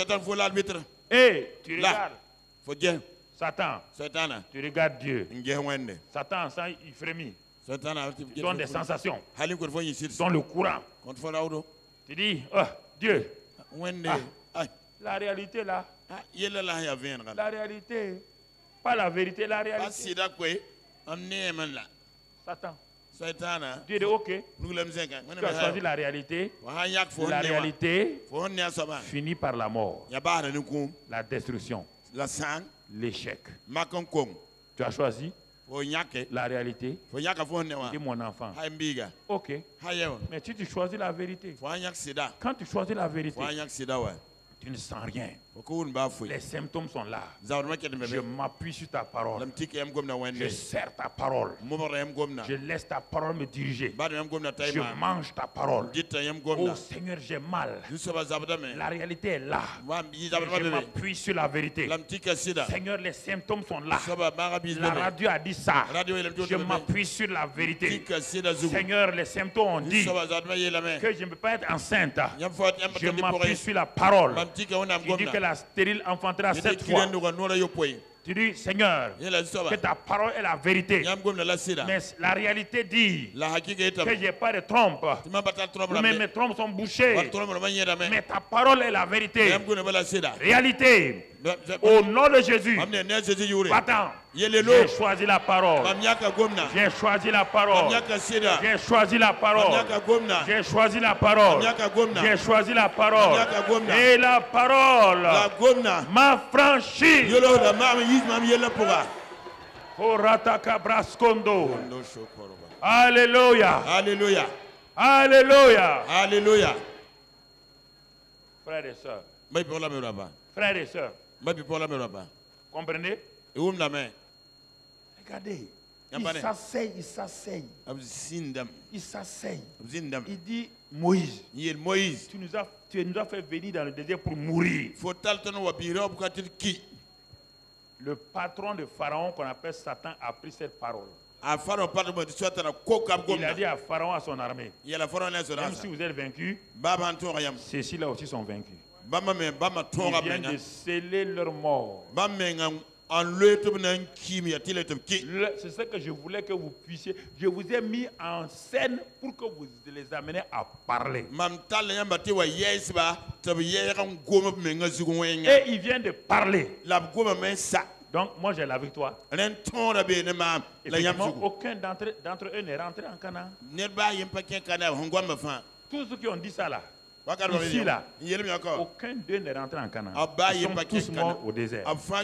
Et tu regardes Satan, tu regardes Dieu. Satan, ça, il frémit. Il donne des sensations. Il donne le courant. Tu dis, oh, Dieu, ah, la réalité là, la réalité, pas la vérité, la réalité. Satan, Dieu dit, ok, tu as choisi la réalité. La réalité finit par la mort, la destruction, l'échec. Tu as choisi la réalité. Dis mon enfant. Ok. Mais si tu choisis la vérité, quand tu choisis la vérité, tu ne sens rien. Les symptômes sont là. Je m'appuie sur ta parole. Je serre ta parole. Je laisse ta parole me diriger. Je mange ta parole. Oh Seigneur, j'ai mal. La réalité est là. Je m'appuie sur la vérité. Seigneur, les symptômes sont là. La radio a dit ça. Je m'appuie sur la vérité. Seigneur, les symptômes ont dit que je ne peux pas être enceinte. Je m'appuie sur la parole. Tu dis que la stérile enfantera sept fois. Tu dis, Seigneur, que ta parole est la vérité. Mais la réalité dit que je n'ai pas de trompe. Mais mes trompes sont bouchées. Mais ta parole est la vérité. Réalité. Au nom de Jésus. Attends. J'ai choisi la parole. J'ai choisi la parole. J'ai choisi la parole. J'ai choisi la parole. J'ai choisi la parole. Et la parole m'a franchi. Alléluia. Alléluia. Alléluia. Alléluia. Frères et sœurs. Frères et sœurs. Comprenez? Regardez. Il s'asseye, il s'asseye. Il s'asseye. Il dit, Moïse, tu nous as, tu nous as fait venir dans le désert pour mourir. Le patron de Pharaon, qu'on appelle Satan, a pris cette parole. Il a dit à Pharaon, à son armée, même si vous êtes vaincus, ceux-ci-là aussi sont vaincus. Ils viennent de sceller leur mort. C'est ce que je voulais que vous puissiez. Je vous ai mis en scène pour que vous les ameniez à parler. Et il vient de parler. Donc moi j'ai la victoire. Effectivement, aucun d'entre, d'entre eux n'est rentré en Canaan. Tous ceux qui ont dit ça là, ici là, aucun d'eux n'est rentré en Canaan. Ils sont tous morts au désert.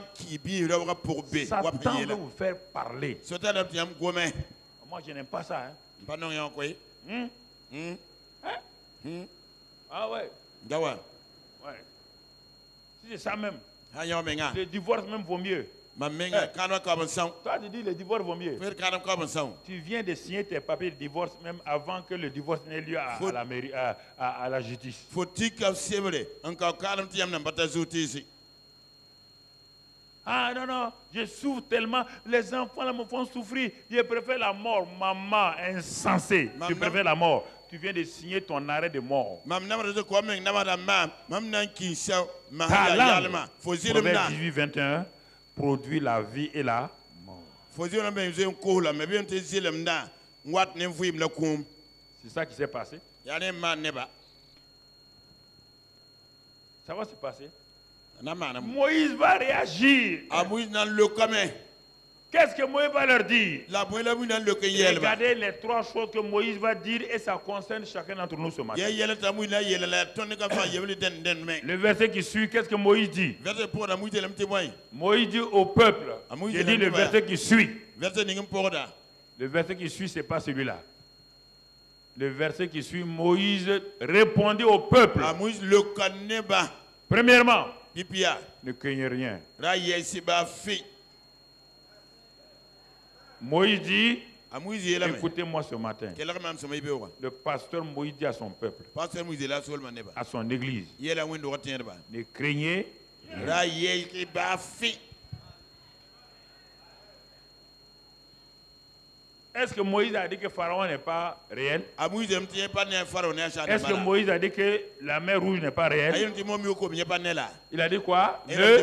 Satan veut vous faire parler. Moi je n'aime pas ça. Hein. Hmm? Hmm? Hein? Hmm? Ah ouais. Ouais. Si c'est ça même. Le divorce même vaut mieux. Hey. Toi tu dis le divorce vaut mieux. Tu viens de signer tes papiers de divorce même avant que le divorce n'ait lieu à, à, la mairie, à, à, à la justice. Ah non, non, je souffre tellement, les enfants là me font souffrir, je préfère la mort. Maman, insensé, tu préfères la mort. Tu viens de signer ton arrêt de mort. Ta langue, Proverbe dix-huit, vingt et un, produit la vie et la mort. C'est ça qui s'est passé. Ça va se passer. Moïse va réagir. Qu'est-ce que Moïse va leur dire? Regardez les trois choses que Moïse va dire et ça concerne chacun d'entre nous ce matin. Le verset qui suit, qu'est-ce que Moïse dit? Moïse dit au peuple. J'ai dit le verset qui suit. Le verset qui suit, ce n'est pas celui-là. Le verset qui suit, Moïse répondit au peuple. Premièrement, ne craignez rien. Moïse dit, Écoutez-moi ce matin. Le pasteur Moïse dit à son peuple, à son église, ne craignez rien. Est-ce que Moïse a dit que Pharaon n'est pas réel? Est-ce que Moïse a dit que la mer rouge n'est pas réelle? Il a dit quoi? Ne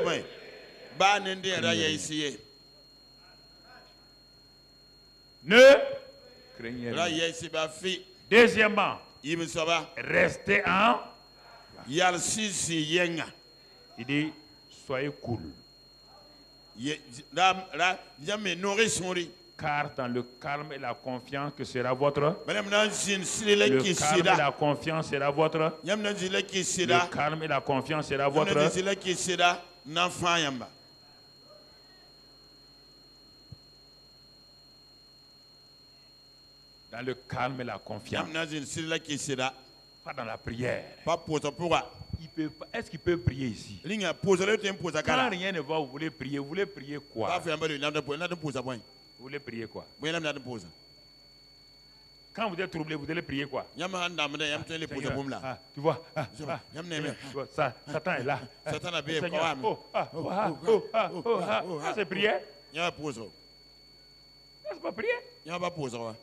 Ne craignez rien. Deuxièmement, restez en. Il dit, soyez cool. Car dans le calme et la confiance que sera votre. Le calme et la confiance sera votre. Le calme et la confiance sera votre. Dans le calme et la confiance. Pas dans la prière. Il peut pas. Est-ce qu'il peut prier ici? Quand rien ne va, vous voulez prier. Vous voulez prier quoi? Vous voulez prier quoi? Quand vous êtes troublé, vous allez prier quoi? Ah, ah, tu vois, ah, ah, ça, Satan est là. Seigneur, oh, ah, oh, ah, oh, ah, oh, ah, ah, c'est prière? C'est pas prière?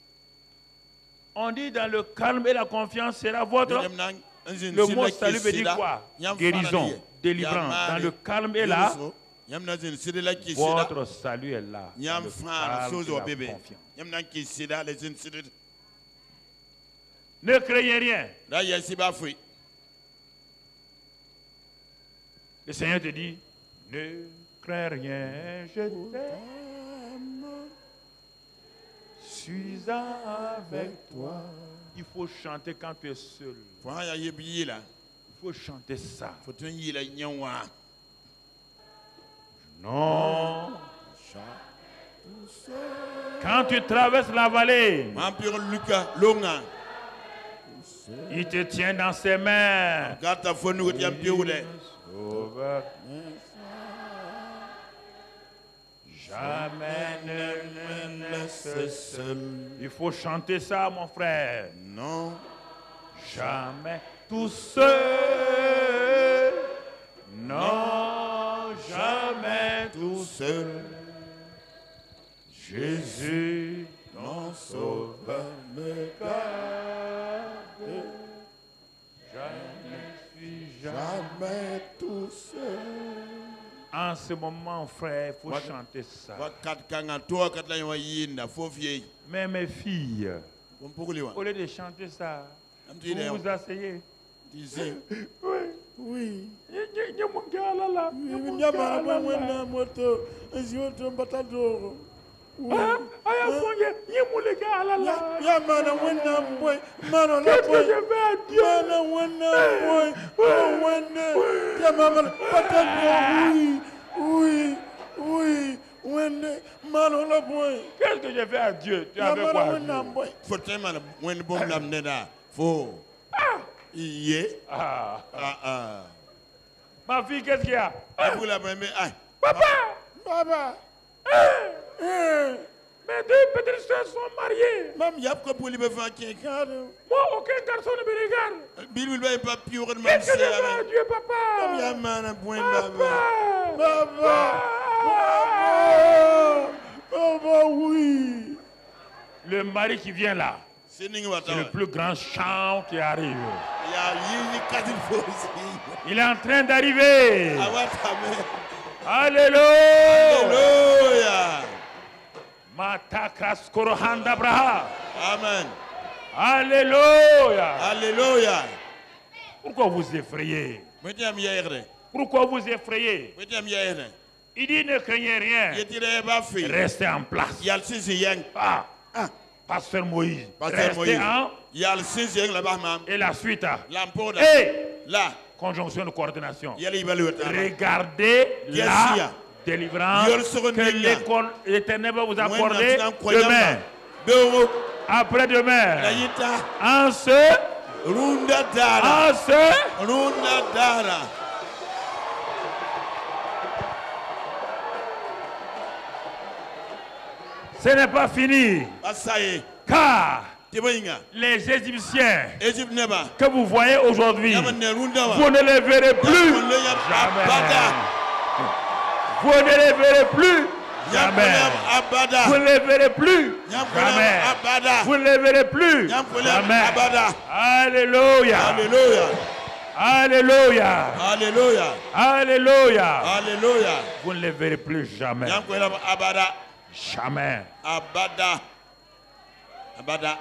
On dit dans le calme et la confiance sera votre. Le mot salut veut dire quoi? Guérison, délivrance. Dans le calme et la votre salut est là. Dans le calme et la confiance. Ne craignez rien. Le Seigneur te dit, ne crains rien, je t'aime. Je suis avec toi. Il faut chanter quand tu es seul. Il faut chanter ça. Non. Quand tu traverses la vallée, il te tient dans ses mains. Jamais ne me laisse seul. Il faut chanter ça, mon frère. Non. Jamais tout seul. Non, jamais tout seul. Jésus, mon sauveur, me garde. Je ne suis jamais tout seul. En ce moment, frère, il faut chanter ça. Mais mes filles, au lieu de chanter ça, vous vous asseyez. Oui. Oui. Qu'est-ce que je fais à Dieu? Oui, oui, oui. Qu'est-ce que j'ai fait à Dieu? Tu as fait quoi à Dieu? Ah. Ah. Ah. Ma fille, qu'est-ce qu'il y a? Ah. Papa! Papa! Hey. Hey. Mes deux petites soeurs sont mariées. Moi, aucun garçon ne me regarde. Qu'est-ce que je fais à Dieu, papa? Papa! Papa! Papa, oui. Le mari qui vient là, c'est le plus grand chant qui arrive. Il est en train d'arriver. Alléluia. Alléluia. Amen. Alléluia. Alléluia. Pourquoi vous effrayez? Pourquoi vous effrayez? Il dit ne craignez rien. Restez en place. Ah. Ah. Pasteur Moïse. Pasteur Moïse. En... Et la suite. Et la conjonction de coordination. Regardez la délivrance que l'Éternel va vous accorder demain. Après-demain. En ce. En ce. Ce n'est pas fini. basaye Car teboyinga les Égyptiens Egypt neba que vous voyez aujourd'hui, yama ne runda vous wa ne les verrez plus. abada Vous ne les verrez plus. Jamais. abada Vous ne les verrez plus. Jamais. abada Vous ne les verrez plus. Jamais. abada Alléluia. Alléluia Alléluia. Alléluia Alléluia. Alléluia Vous ne les verrez plus jamais. yankwela abada Jamais. abada abada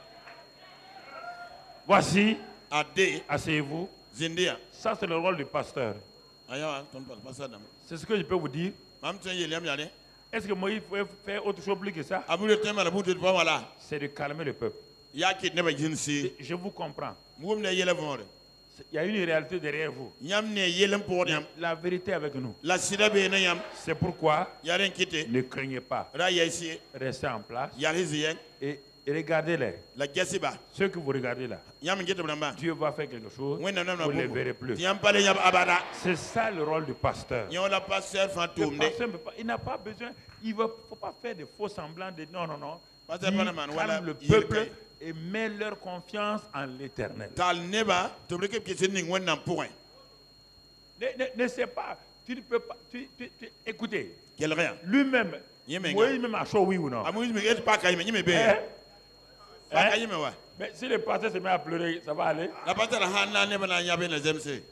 Voici, ade asseyez-vous. zindia Ça, c'est le rôle du pasteur. ayawa ton pas pasada C'est ce que je peux vous dire. mam tan yeliam yale Est-ce que Moïse pouvait faire autre chose plus que ça? abule tema la butu pa wala C'est de calmer le peuple. yaki ne ba jinsi Je vous comprends. mum ne yele vore Il y a une réalité derrière vous. nyam ne yelem pour yam La vérité avec nous. la sida be na yam C'est pourquoi yaren kite ne craignez pas. ra yesi Restez en place yalisi et regardez-les. la gesiba Ceux que vous regardez là, yam ngite bramba Dieu va faire quelque chose. when na na Vous ne les verrez plus. yam pale yam abada C'est ça le rôle du pasteur. yon la passer Le fantôme pasteur ne peut pas- il n'a pas besoin, il ne faut pas faire de faux semblants de non, non, non. Pasteur Il Panaman, voilà, calme le il peuple est- et met leur confiance en l'éternel. tal neba to breke ke sening wen na point Ne, ne, ne sais pas, tu ne peux pas, tu, tu, tu- écoutez, quel rien lui-même, Yemenga. Moïse même a chaud, oui ou non? amu me et pas kay me nyime be Hein? pas Hein? kay me wa Mais si le pasteur se met à pleurer, ça va aller? la passer hanna ne bana nyabe na zemse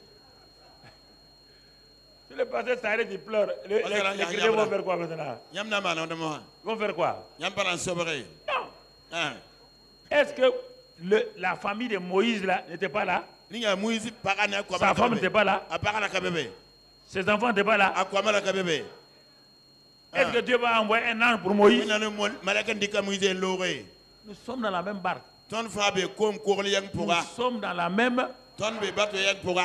Si le pasteur s'arrête, il pleure, les, les, Pasteur, les y a- chrétiens y a- vont faire quoi maintenant? yam na ma na mo Ils vont faire quoi? yam para sobre Non. hein Est-ce que le, la famille de Moïse là n'était pas là? ninga muizi paka na kwa Sa femme n'était pas là? apaka na kabebe Ses enfants n'étaient pas là? akwa mala kabebe Est-ce que Dieu va envoyer un ange pour Moïse? ina ne mon malaka ndika muizi lore Nous sommes dans la même barque. ton fa be kom ko yang Nous pura sommes dans la même, ton be bato yang pura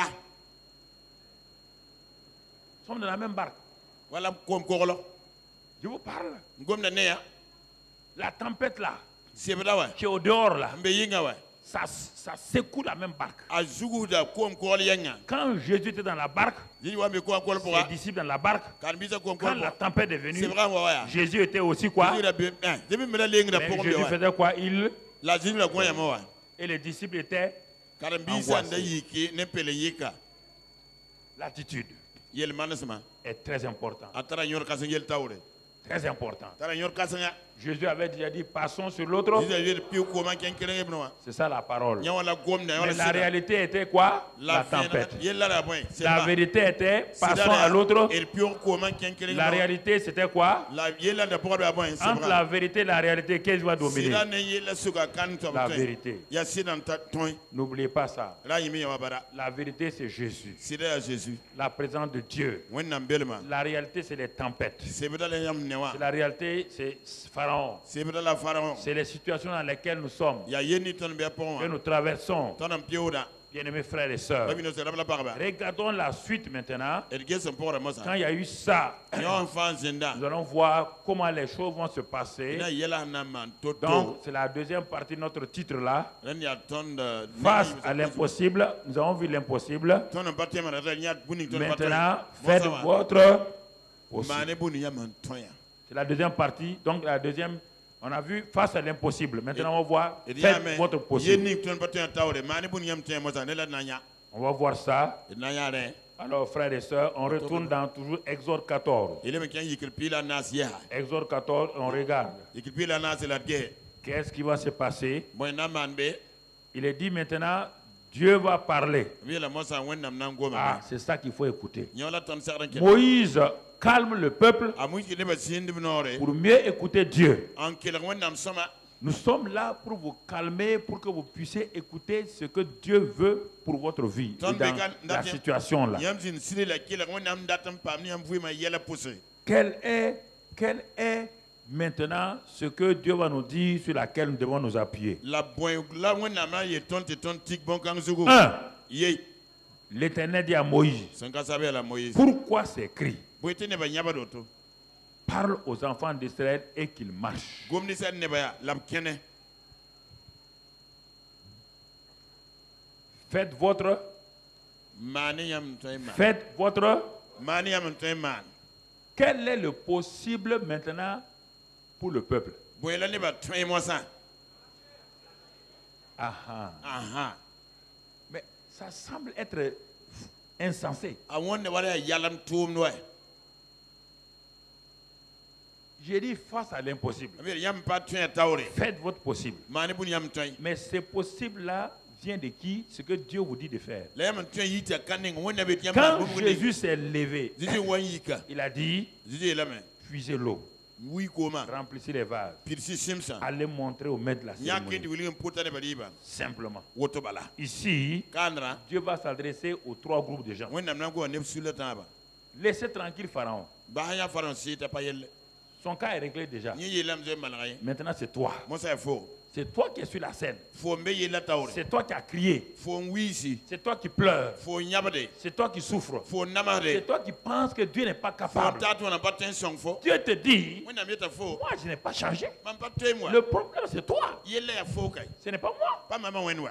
nous sommes dans la même barque. wala kom ko lo Je vous parle. ngom na ne ya La tempête là, sebda wa qui est au dehors là, mbe yinga wa ça, ça secoue la même barque. azugu da kom ko yanga Quand Jésus était dans la barque, jini wa me ko ko ses pura disciples dans la barque, kan bisa kom ko quand la tempête est c'est venue, vrai wa ya Jésus était aussi quoi? Jésus da be hein demi me la lenga da Mais pour Jésus be wa faisait quoi? Il la jini la ko ya mo wa et les disciples étaient kan bisa Angoissé. nda yiki ne pele yika l'attitude yel manasma est très importante. atara nyor kasengel tawre Très importante. tara nyor kasenga Jésus avait déjà dit passons sur l'autre. Jésus yel piu ko man ken kere ebno wa C'est ça la parole. nya wala gom na Mais wala la sida réalité était quoi? La tempête. yel la point c'est La vérité était passons à l'autre. el piu ko man ken kere La réalité c'était quoi? la yel la pour ba point c'est Entre vrai la vérité et la réalité, qu'est-ce qui va dominer? sida ne yel suka kan to La vérité. ya sida ta ton N'oubliez pas ça. la yimi ya bara La vérité c'est Jésus. sida ya Jésus La présence de Dieu. wonna belma La réalité c'est les tempêtes. c'est bida le yam newa C'est la réalité c'est Pharaon. c'est bida la pharaon C'est les situations dans lesquelles nous sommes, ya yeni ton be pon que nous traversons, ton am piuda bien-aimés frères et sœurs. babino se la barba Regardons la suite maintenant. el gesen pour mo Quand sa il y a eu ça, yon fan zenda nous allons voir comment les choses vont se passer. ina yela na man toto Donc, c'est la deuxième partie de notre titre là. ren ya ton de Face à l'impossible, nous avons vu l'impossible. ton batte man ren ya buni ton Maintenant, faites votre possible. mane buni ya man ton ya C'est la deuxième partie. Donc, la deuxième, on a vu face à l'impossible. Maintenant, on va voir et faites ya votre possible. yeni ton batte ya tawre mane buni yam ten mo sa ne la nanya On va voir ça. nanya re Alors, frères et sœurs, on retourne dans toujours Exode quatorze. ile me kan yikil pila nas ya Exode quatorze, on regarde. yikil pila nas la ge Qu'est-ce qui va se passer? boy na man be Il est dit maintenant, Dieu va parler. wi la mo sa wonnam nan Ah, goma c'est ça qu'il faut écouter. nyola ton serren ke Moïse calme le peuple amu ki ne ba sindi nore pour mieux écouter Dieu. en kel wonnam sama Nous sommes là pour vous calmer, pour que vous puissiez écouter ce que Dieu veut pour votre vie et Ton dans bécan, la d'après- situation là. yam sin sile la kel wonnam datam pam ni am vui ma yela pousse Quel est, quel est maintenant ce que Dieu va nous dire sur laquelle nous devons nous appuyer? la boy la wonnam na ye ton te ton tik bon kan zugu Un, ye l'Éternel dit à Moïse, son ka sabe la Moïse pourquoi c'est écrit? boyte ne ba nyaba doto Parle aux enfants d'Israël et qu'ils marchent. gomni sen ne ba ya lam kene Faites votre, mani yam toy man faites votre. mani yam toy man Quel est le possible maintenant pour le peuple. boyela ne ba twen mo sa Aha. aha Mais ça semble être insensé. a wonne wala yalam tum no J'ai dit face à l'impossible. amir yam pa twen tawre Faites votre possible. mani bun yam twen Mais ce possible-là vient de qui? Ce que Dieu vous dit de faire. la yam twen yita kaning wonne bet yam Quand bu Jésus s'est levé, Jésus wan yika il a dit, Jésus lame puisez l'eau, wi koma remplissez les vases, pirsi simsa allez montrer au maître de la nyakenti cérémonie. wili potane baliba Simplement. woto bala Ici, kandra Dieu va s'adresser aux trois groupes de gens. wonne nam nango ne sula taba Laissez tranquille Pharaon. ba hanya faran sita payel Son cas est réglé déjà. ni yelam ze malay Maintenant, c'est toi. mo sa fo C'est toi qui es sur la scène. fo mbe yela tawre C'est toi qui as crié. fo wisi C'est toi qui pleures. fo nyabade C'est toi qui souffres. fo C'est namade toi qui penses que Dieu n'est pas fo capable. tatu na patin song fo Dieu te dit, wonne nam yeta fo moi je n'ai pas changé. man pa twen moi Le problème c'est toi. yela ya fo kay Ce n'est pas moi. pa mama wenwa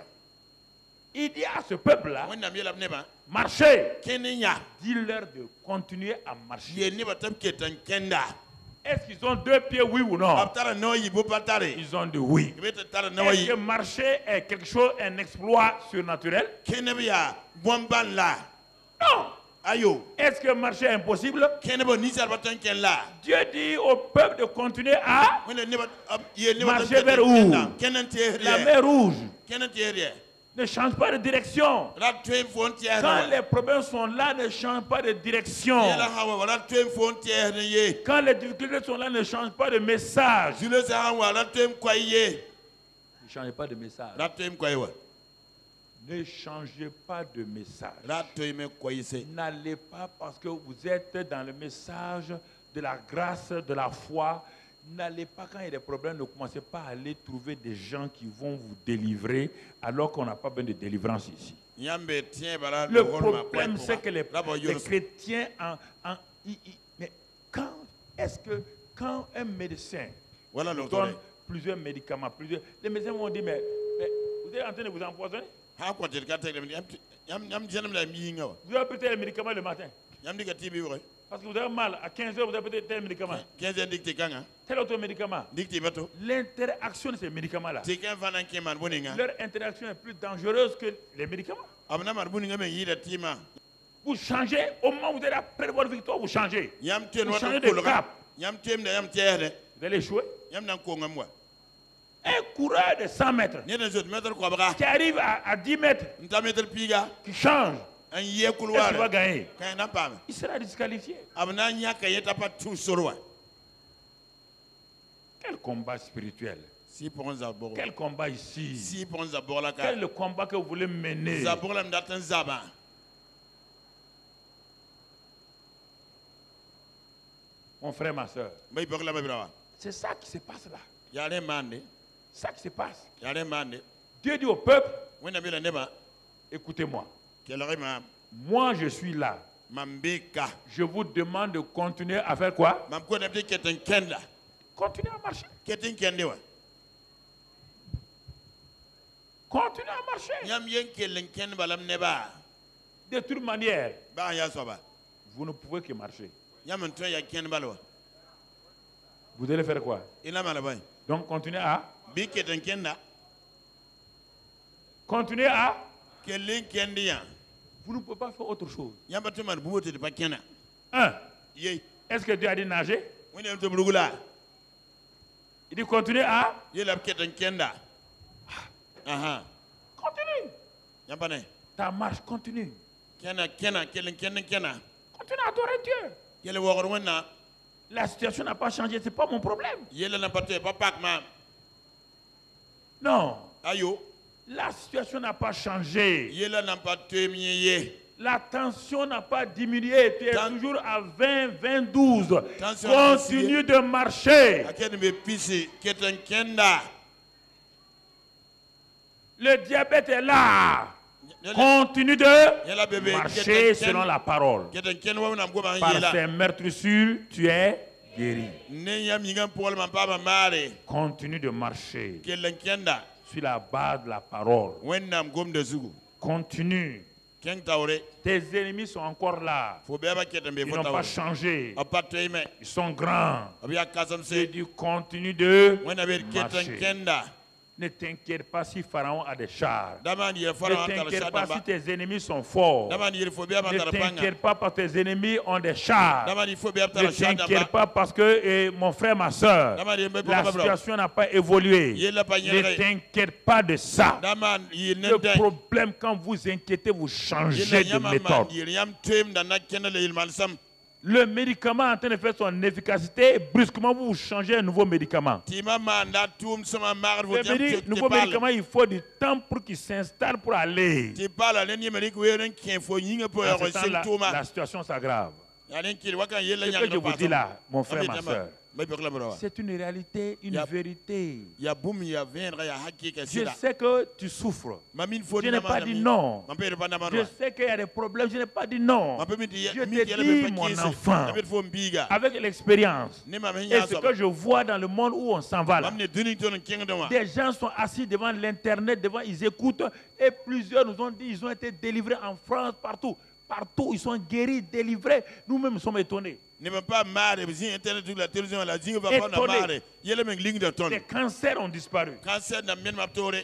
Il dit à ce peuple-là, wonne nam yelam ne ba marchez. kenya Dis-leur de continuer à marcher. ye ne ba tab ketan kenda Est-ce qu'ils ont deux pieds, oui ou non? abtara no yibo patare Ils ont dit oui. beta tara no Est-ce yi que marcher est quelque chose, un exploit surnaturel? kenebia bomban la Non. ayo Est-ce que marcher est impossible? kenebo ni sar batan ken la Dieu dit au peuple de continuer à wonne ne ba ye ne ba Marcher vers où? kenan la tiere mer rouge. kenan tiere Ne change pas de direction. ra twen fon tiere Quand les problèmes sont là, ne change pas de direction. yela hawa wala twen fon tiere ye Quand les difficultés sont là, ne change pas de message. jule sa hawa ra twen kwaye Ne changez pas de message. ra twen kwaye wa Ne changez pas de message. ra twen me kwaye se N'allez pas parce que vous êtes dans le message de la grâce, de la foi. N'allez pas quand il y a des problèmes, ne commencez pas à aller trouver des gens qui vont vous délivrer alors qu'on n'a pas besoin de délivrance ici. nyambe tien bara Le problème, c'est que les, les chrétiens, en, en- ils- ils- mais quand est-ce que quand un médecin voilà vous le donne plusieurs médicaments, plusieurs, les médecins vont dire, mais, mais vous êtes en train de vous empoisonner? ha ko ter ka tek yam yam yam jenam la mi nga wa Vous avez peut-être les médicaments le matin. yam diga tibi wo Parce que vous avez mal, à quinze heures, vous avez peut-être tel médicament. quinze dikti kanga Tel autre médicament. dikti bato L'interaction de ces médicaments-là, ti kan fanan ke man boninga leur interaction est plus dangereuse que les médicaments. abna mar boninga me yida tima Vous changez, au moment où vous êtes après votre victoire, vous changez. yam ten Vous wa changez ko de lo cap. yam tem da yam tiere Vous allez échouer. yam nan ko ngam wa Un coureur de cent mètres ne den zot meter ko baga qui arrive à, à dix mètres, nta meter piga qui change, an ye est-ce qu'il va kulwara gagner? kan na pam Il sera disqualifié. abna nya ka yeta pa tu sorwa Quel combat spirituel? si pour za boro Quel combat ici? si pour za boro la ka Quel est le combat que vous voulez mener? za boro la ndatan zaba Mon frère, ma soeur, bay bok la bay brawa c'est ça qui se passe là. yare mande C'est ça qui se passe. yare mande Dieu dit au peuple, wona bela neba écoutez-moi. kelore ma Moi, je suis là. mambeka Je vous demande de continuer à faire quoi? mam ko nebde keten kenda Continuez à marcher. keten kende wa Continuez à marcher. nyam yen kelen ken balam neba De toute manière, ba ya soba vous ne pouvez que marcher. nyam nto ya ken balwa Vous allez faire quoi? ina mala bay Donc, continuez à... bi keten kenda Continuez à... kelen kendi ya Vous ne pouvez pas faire autre chose. nyam batu man bumote de pa kena Un, ye est-ce que Dieu a dit nager? wona to brugula Il dit continuez à... ye la keten kenda aha Continue. nyam bane Ta marche continue. kena kena kelen kenen kena Continue à adorer Dieu. kele wogor wona La situation n'a pas changé, ce n'est pas mon problème. ye la na pate pa pak ma Non. ayo La situation n'a pas changé. ye la na pate miye La tension n'a pas diminué. Tu es Ten- toujours à vingt, vingt, douze. Tension Continue de marcher. akene be pisi keten kenda Le diabète est là. Yele- Continue de yela bebe marcher keten selon ken la parole. keten ken wa na ngoma Par yela ces meurtrissures, tu es guéri. ne yam yinga pol man pa ba mare Continue de marcher kelen kenda sur la base de la parole. wennam gom de zugu Continue ken taure Tes ennemis sont encore là. fo beba ketembe Ils fo n'ont pas taure changé. apato ime Ils sont grands. abia kasam Et se du continue de wena ber keten marcher. kenda Ne t'inquiète pas si Pharaon a des chars. dama ni Ne fara antara t'inquiète pas si shadamba tes ennemis sont forts. dama ni fo beba Ne antara panga t'inquiète pas parce que tes ennemis ont des chars. dama ni fo beba Ne antara shadamba t'inquiète pas parce que eh, mon frère, ma soeur, dama ni mbe la baba bro situation n'a pas évolué. yela pa Ne nyere t'inquiète pas de ça. dama yi Le nende problème, quand vous inquiétez, vous changez yela de yama méthode. man yi yam tem da na kenele ilman sam Le médicament est en train de faire son efficacité et brusquement vous changez un nouveau médicament. tima manda tum sama mar vo Le tem médi- te nouveau pal médicament, il faut du temps pour qu'il s'installe pour aller. ti pala len yemeri ko yeren ken fo nyinga po En ya ce ko temps, la, tuma la situation s'aggrave. ya len kiri wakan yela Ce nyanga que je vous dis là, mon frère, ma soeur, c'est une réalité, une Ya- vérité. ya bum ya vendra ya hakika Je sida sais que tu souffres. mamin fo Je n'ai pas dit non. mampere pa na Je sais qu'il y a des problèmes. Je n'ai pas dit non. mampere mi Je mi te dis, mon enfant, mampere fo mbiga avec l'expérience ne ma et menya ce so que je vois dans le monde où on s'en va là, mamne duni ton kingdom wa des gens sont assis devant l'internet, devant, ils écoutent, et plusieurs nous ont dit, ils ont été délivrés en France, partout. Partout, ils sont guéris, délivrés. Nous-mêmes sommes étonnés. ne me pas mare bi internet la télévision la zinga va pas na Étonné. mare yele men ling de ton Les cancers ont disparu. cancer na men maptore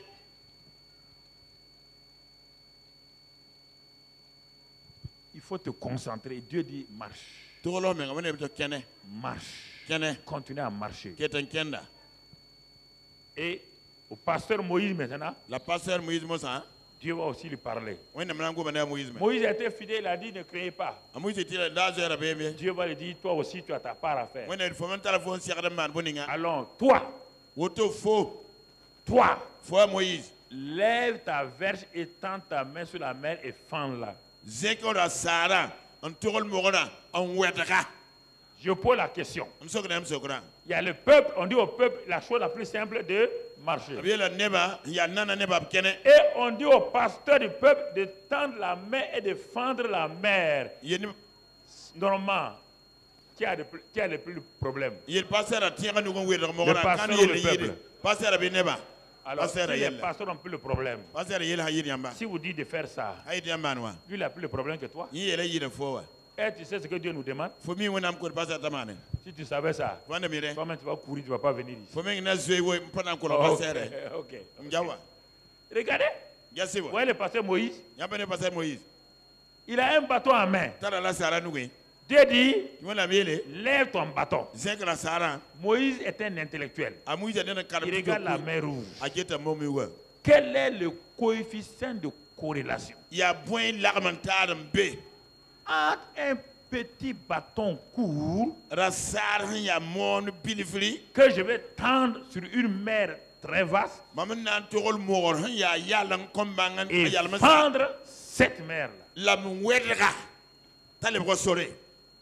Il faut te concentrer. Dieu dit, marche, tolo men ngone to kene marche. kene Continue à marcher. keten kenda Et au pasteur Moïse maintenant, la pasteur Moïse Mosa Dieu va aussi lui parler. wena mlango bana Moïse Moïse a été fidèle, il a dit, ne craignez pas. Moïse tira da zera be me Dieu va lui dire, toi aussi, tu as ta part à faire. wena il faut même téléphone si adam man boninga Alors, toi, woto fo toi, fo Moïse lève ta verge et tends ta main sur la mer et fends-la. zeko da sara on togol mogona on wedra Je pose la question. on sokra am sokra Il y a le peuple, on dit au peuple la chose la plus simple de marcher. abiela neba ya nana neba kene Et on dit au pasteur du peuple de tendre la main et de fendre la mer. yeni Normalement, qui a, de, plus- qui a le plus de problème? yel pasteur atira nu gon wedra mogona pasteur kan ou yel le yiri peuple? pasteur be neba Alors, pasteur si les yel pasteurs ont plus le problème, pasteur yel hayir yamba si vous dites de faire ça, hayir yamba wa lui il a plus le problème que toi. yi yele yire fo wa Et tu sais ce que Dieu nous demande? fo mi wona am ko pasteur tamane Si tu savais ça, wanda mi re toi-même tu vas courir, tu ne vas pas venir ici. fo mi na zwe wo mpana ko Ok, pasteur ok. mjawa Regardez, yasi vous wa voyez le pasteur Moïse, yamba ne pasteur Moïse il a un bâton en main. tara la sara nu gwe Dieu dit, wona mele lève ton bâton. zekra sara Moïse est un intellectuel. a Moïse ne kar Il regarde la mer rouge. a jeta momi wa Quel est le coefficient de corrélation ya point l'armentar mbe entre un petit bâton court rasar ya mon bilifri que je vais tendre sur une mer très vaste mamen nan togol mogor ya yalan kombangan et yal masa fendre cette mer-là? la mwedra tale ko sore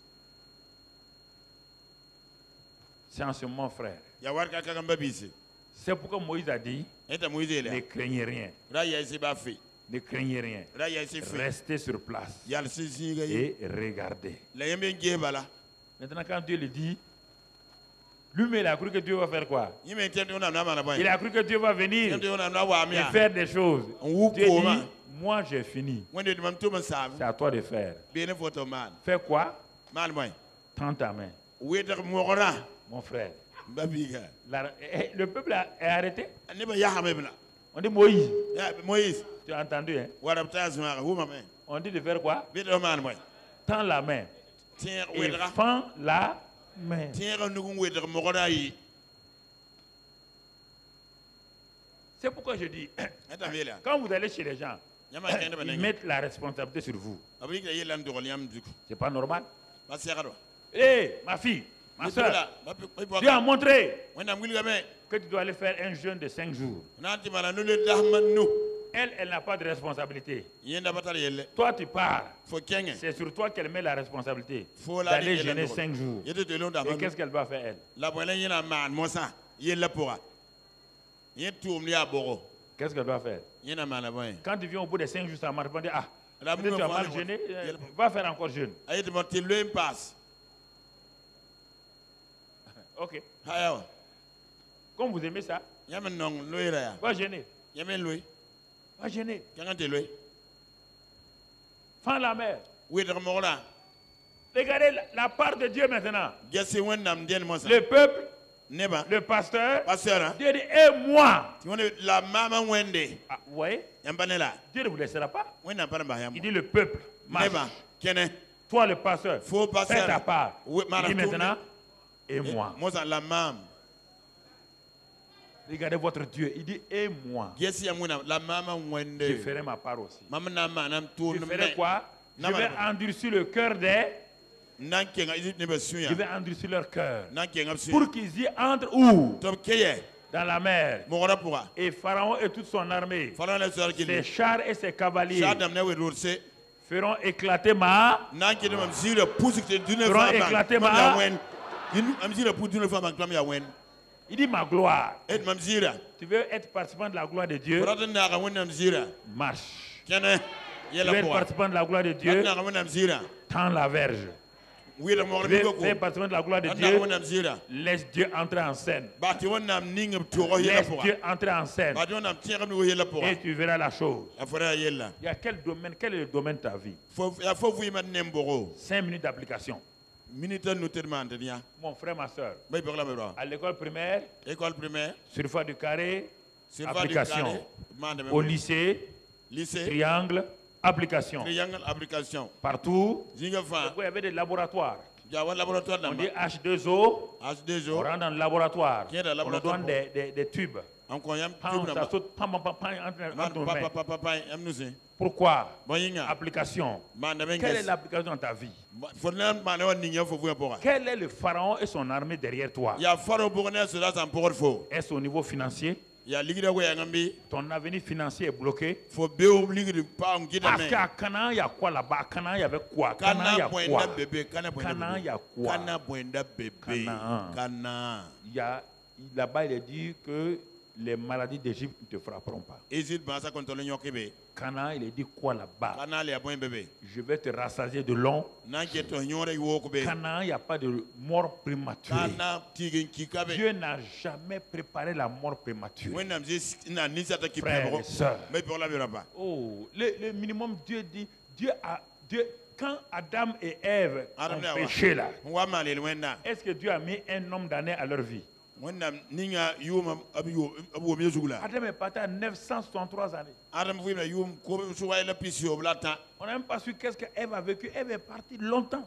C'est en ce moment, frère. ya warka ka gamba bisi C'est pourquoi Moïse a dit, eta Moïse ne le craignez rien, ra ya isi ba fi ne craignez rien. ra ya isi fi Restez sur place yal si singa yi et regardez. la yembe ngebala Maintenant, quand Dieu le dit, lui-même, il a cru que Dieu va faire quoi? yime tende ona na mana Il boy a cru que Dieu va venir tende ona na wa et mia faire des choses. On Dieu comment? dit, moi j'ai fini. wende de mam to man sam C'est à toi de faire. bene photo man Fais quoi? man boy Tends ta main. wedra mogora Mon frère. babiga La- eh, le peuple a- est arrêté. ne ba ya hamebna On dit Moïse. ya Moïse Tu as entendu, hein? warabta zuma hu mamen On dit de faire quoi? bido man boy Tends la main. tier Et wedra fends la main. tier nugun wedra mogora yi C'est pourquoi je dis, eta vela quand vous allez chez les gens, nyama kende ils banenga mettent la responsabilité sur vous. abrika yelan do yam duku C'est pas normal. ba segaro Hé, ma fille, ma soeur, ba ba Dieu a montré wena ngulga me que tu dois aller faire un jeûne de cinq jours. nanti mala no le dahman no Elle, elle n'a pas de responsabilité. yenda batar yelle Toi, tu pars. fo kenge C'est sur toi qu'elle met la responsabilité fo la d'aller jeûner cinq jours. yete de lon Et dahman qu'est-ce qu'elle va faire, elle? la bola yena man mosa yella pora yetum li aboro Qu'est-ce qu'elle doit faire? yena mana boy Quand tu viens au bout des cinq jours, ça marche pas. On dit, ah, La peut-être tu as boule mal va- jeûné, euh, Yel- va faire encore jeûne. ayete mo te le passe Ok. hayawa Comme vous aimez ça, yamen non loira ya va jeûner. yamen loy Va jeûner. kanga te loy fend la mer. Oui, de Mora. Regardez la, la part de Dieu maintenant. Jesse Wendam Dien Mosa. Le peuple, Neba. le pasteur, Pasteur. Dieu dit, et moi. Tu vois la maman Wende. Ah, vous voyez? Yambanela. Dieu ne vous laissera pas. Wenda Paramba. Il dit le peuple. Marche. Neba. Kene. Toi le pasteur. Faux pasteur. Fais ta part. Oui, Il dit maintenant, et moi. Mosa la mam. Regardez votre Dieu. Il dit, et moi. Jesse Yamuna la maman Wende. Je ferai ma part aussi. Maman Nama tourne. Je ferai quoi? Je vais endurcir le cœur des. Je vais endurcir leur cœur. Pour qu'ils y entrent où? Dans la mer. Et Pharaon et toute son armée, ses chars et ses cavaliers, feront éclater ma. Feront éclater ma. Il dit ma gloire. Tu veux être participant de la gloire de Dieu? Marche. Tu veux être participant de la gloire de Dieu? Tends la verge. Tu veux être participant de la gloire de Dieu? Laisse Dieu entrer en scène. Laisse Dieu entrer en scène. Et tu verras la chose. Il y a quel domaine? Quel est le domaine de ta vie? Cinq minutes d'application. Mon frère, ma soeur, à l'école primaire, école primaire, surface du carré, surface application. Du carré, au lycée, lycée, triangle, application. Triangle, application. Partout, il y avait des laboratoires. On dit H deux O, H deux O. On rentre dans le laboratoire. On nous donne des, des, des tubes. Ça saute, pam, pam, pam, entre nos mains. Pourquoi? Application. Quelle est l'application dans ta vie? Quel est le pharaon et son armée derrière toi? Est-ce au niveau financier? Ton avenir financier est bloqué. Parce qu'à Canaan, il y a quoi là-bas? À Canaan, il y avait quoi? Canaan, il y a quoi? Canaan, il y a quoi? Canaan. Il y a, là-bas, il est dit que les maladies d'Égypte ne te frapperont pas. Canaan, il est dit quoi là-bas? Je vais te rassasier de long. Canaan, il n'y a pas de mort prématurée. Dieu n'a jamais préparé la mort prématurée. Frères et sœurs. Oh, le, le minimum, Dieu dit, Dieu a, Dieu, quand Adam et Ève ont péché là, est-ce que Dieu a mis un homme d'année à leur vie? Adam est parti à neuf cent soixante-trois années. On n'a même pas su qu'est-ce qu'Ève a vécu. Ève est partie longtemps.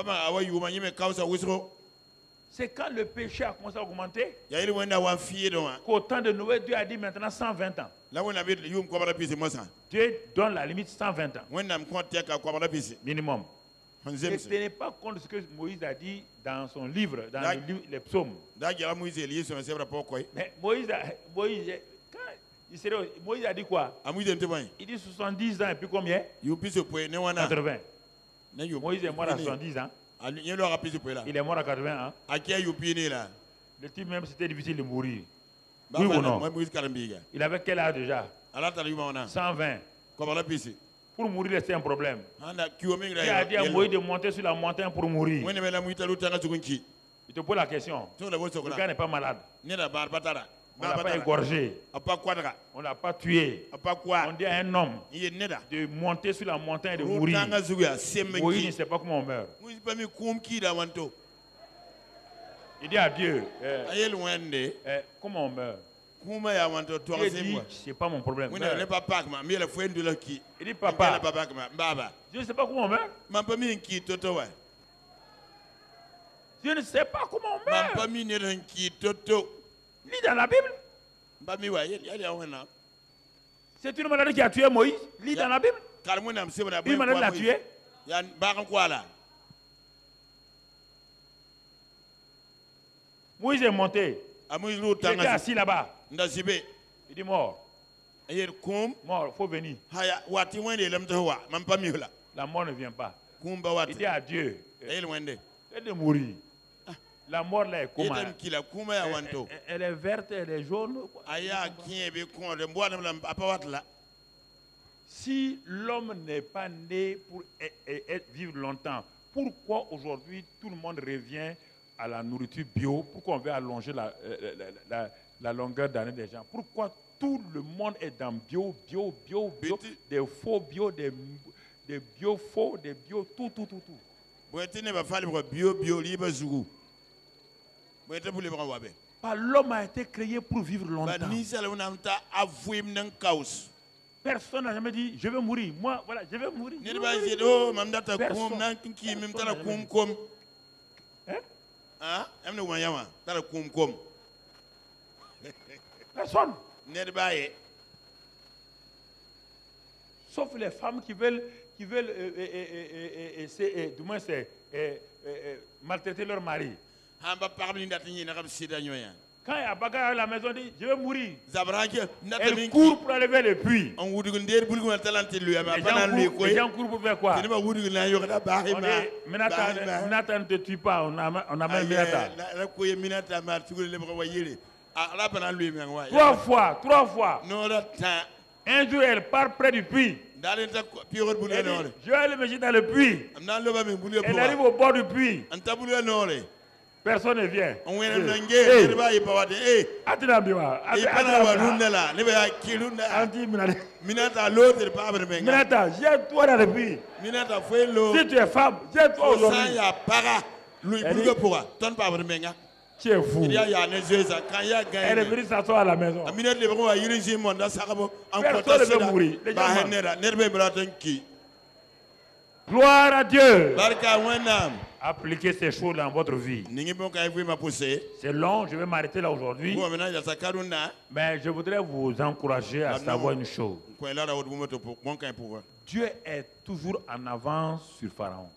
C'est quand le péché a commencé à augmenter qu'au temps de Noé, Dieu a dit maintenant cent vingt ans. Dieu donne la limite cent vingt ans. Minimum. Et ce n'est pas contre ce que Moïse a dit dans son livre, dans le livre, les psaumes. Mais Moïse a, Moïse, quand il serait, Moïse a dit quoi? Il dit soixante-dix ans et puis combien? quatre-vingts. Moïse est mort à soixante-dix ans. Il est mort à quatre-vingts ans. Le type même c'était difficile de mourir. Oui ou non? Il avait quel âge déjà? cent vingt. Pour mourir, c'est un problème. Il a dit à Moïse de monter sur la montagne pour mourir. Il te pose la question. Le gars n'est pas malade. On ne l'a pas égorgé. On ne l'a pas tué. On dit à un homme de monter sur la montagne et de mourir. Moïse ne sait pas comment on meurt. Il dit à Dieu, euh, euh, comment on meurt? Il dit, c'est pas mon problème. Il dit, papa, je ne sais pas comment on meurt. Je ne sais pas comment on meurt. Lis dans la Bible. C'est une maladie qui a tué Moïse. Lis dans la Bible. Une maladie l'a tué. Moïse est monté. Il était assis là-bas. Il dit mort. Mort, il faut venir. La mort ne vient pas. Il dit à Dieu, c'est de mourir. La mort là est comment? Elle, elle est verte, elle est jaune. Si l'homme n'est pas né pour vivre longtemps, pourquoi aujourd'hui tout le monde revient à la nourriture bio? Pourquoi on veut allonger la, la, la, la longueur d'année des gens? Pourquoi tout le monde est dans bio, bio, bio, bio, des faux bio, des, des bio faux, des bio tout, tout, tout, tout. bio bio libre zougou. Bah, l'homme a été créé pour vivre longtemps. Personne n'a jamais dit je vais mourir. Moi, voilà, je vais mourir. Je vais mourir. Personne. Hein? Personne. Sauf les femmes qui veulent, qui veulent euh, euh, euh, euh, euh, euh, du moins c'est euh, euh, maltraiter leur mari. Quand il y a bagarre à la maison, dit je vais mourir. Elle court pour aller vers le puits. Les gens courent, les gens courent pour faire quoi? On dit, Minata ne te tue pas, on amène Minata. Trois fois, trois fois. Un jour, elle part près du puits. Elle dit, je vais aller me jeter dans le puits. Elle arrive au bord du puits. Personne ne vient. Minata, jette-toi dans le puits. Si tu es femme, jette-toi aujourd'hui. Tu es fou. Elle est venue s'asseoir à la maison. Personne ne veut mourir. Gloire à Dieu. Appliquez ces choses dans votre vie. C'est long, je vais m'arrêter là aujourd'hui. Mais je voudrais vous encourager à savoir une chose. Dieu est toujours en avance sur Pharaon.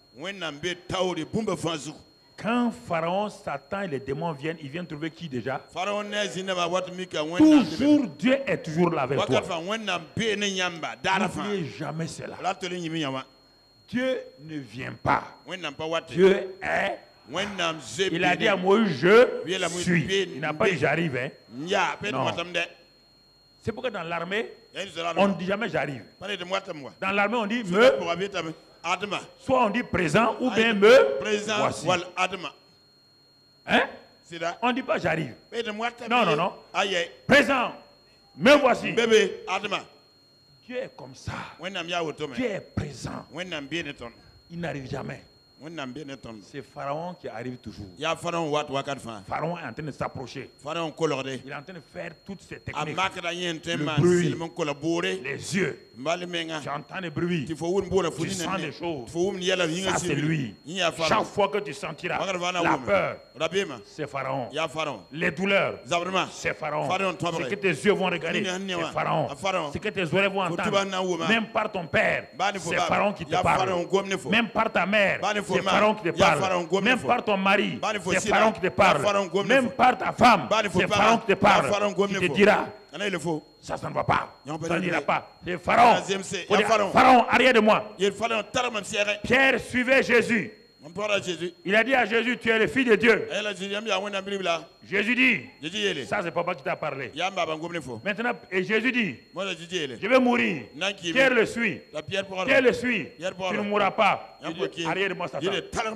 Quand Pharaon, Satan et les démons viennent, ils viennent trouver qui déjà? Toujours, Dieu est toujours là avec toi. N'oubliez jamais cela. Dieu ne vient pas. Dieu est. Il a dit à Moïse, je suis. Il n'a pas dit j'arrive. Hein? Non. C'est pourquoi dans l'armée, on ne dit jamais j'arrive. Dans l'armée, on dit me. Soit on dit présent ou bien me. Voici. Hein? On ne dit pas j'arrive. Non, non, non. Présent. Me voici. Dieu est comme ça. Dieu est présent. Il n'arrive jamais. C'est Pharaon qui arrive toujours. Pharaon est en train de s'approcher. Il est en train de faire toutes ces techniques. Le bruit, les yeux. Tu entends le bruit. Tu sens des choses. Ça, c'est lui. Chaque fois que tu sentiras la peur, c'est Pharaon. Les douleurs, c'est Pharaon. Ce que tes yeux vont regarder, c'est Pharaon. Ce que tes oreilles vont entendre, même par ton père, c'est Pharaon qui te parle. Même par ta mère, c'est Pharaon qui te parle. Même par ton mari, c'est Pharaon qui te parle. Même par ta femme, c'est Pharaon qui te parle. Qui te dira, ça, ça ne va pas. Ça n'ira pas. C'est Pharaon. Pharaon, arrière de moi. Pierre suivait Jésus. Il a dit à Jésus, tu es le fils de Dieu. Jésus dit, ça c'est papa qui t'a parlé. Maintenant, et Jésus dit, je vais mourir. Pierre le suit. Pierre le suit. Tu ne mourras pas. Dit, arrière de moi, Satan.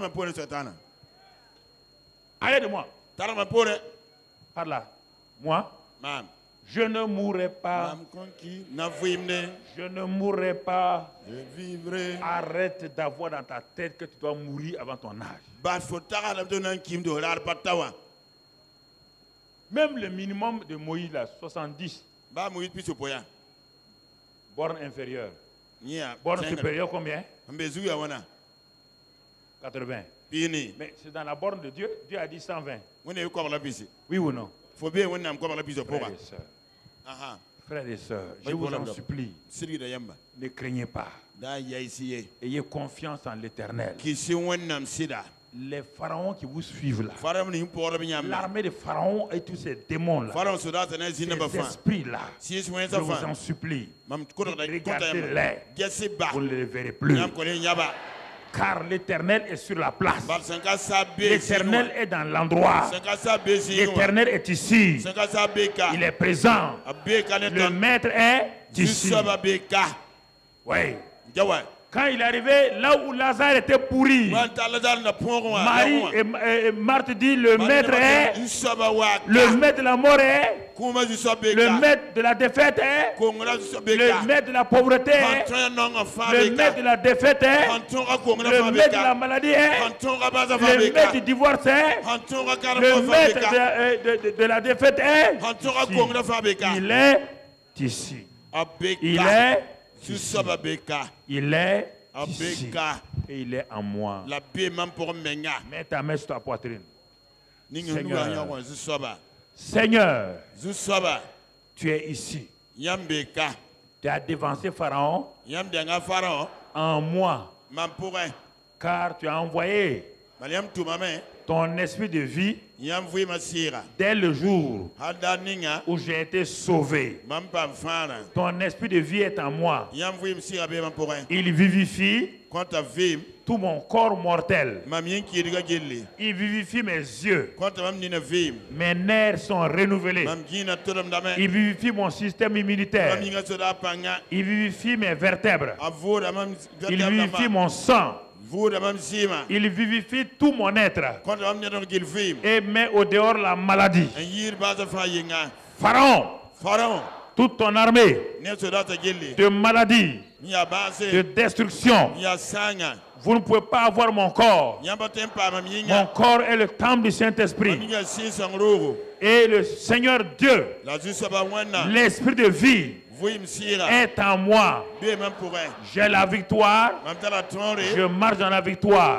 Arrière de moi. Par là. Moi. Je ne mourrai pas. Je ne mourrai pas. Je vivrai. Arrête d'avoir dans ta tête que tu dois mourir avant ton âge. Même le minimum de Moïse, là, soixante-dix. Borne inférieure. Borne supérieure, combien? quatre-vingts. Mais c'est dans la borne de Dieu. Dieu a dit cent vingt. Oui ou non? Frères et sœurs, frères et sœurs, je vous en supplie, ne craignez pas. Ayez confiance en l'Éternel. Les pharaons qui vous suivent là, l'armée de pharaons et tous ces démons-là, ces esprits-là, je vous en supplie, regardez-les, vous ne les verrez plus. Car l'Éternel est sur la place. L'Éternel est dans l'endroit. L'Éternel est ici. Il est présent. Le Maître est ici. Oui. Quand il est arrivé là où Lazare était pourri, Marie et, et, et Marthe dit le maître est, le maître de la mort est, le maître de la défaite est, le maître de la pauvreté est, le maître de la défaite est, le maître de la maladie est, le maître du divorce est, le maître de la, de, de, de la défaite est. Il est ici. Il est ici. Il est ici. Et il est en moi. Mets ta main sur ta poitrine. Seigneur, Seigneur, tu es ici. Tu as dévancé Pharaon en moi. Car tu as envoyé ton esprit de vie dès le jour où j'ai été sauvé. Ton esprit de vie est en moi. Il vivifie tout mon corps mortel. Il vivifie mes yeux. Mes nerfs sont renouvelés. Il vivifie mon système immunitaire. Il vivifie mes vertèbres. Il vivifie mon sang. Il vivifie tout mon être et met au dehors la maladie. Pharaon, toute ton armée de maladie, de destruction, vous ne pouvez pas avoir mon corps. Mon corps est le temple du Saint-Esprit. Et le Seigneur Dieu, l'Esprit de vie, est en moi. J'ai la victoire. Je marche dans la victoire.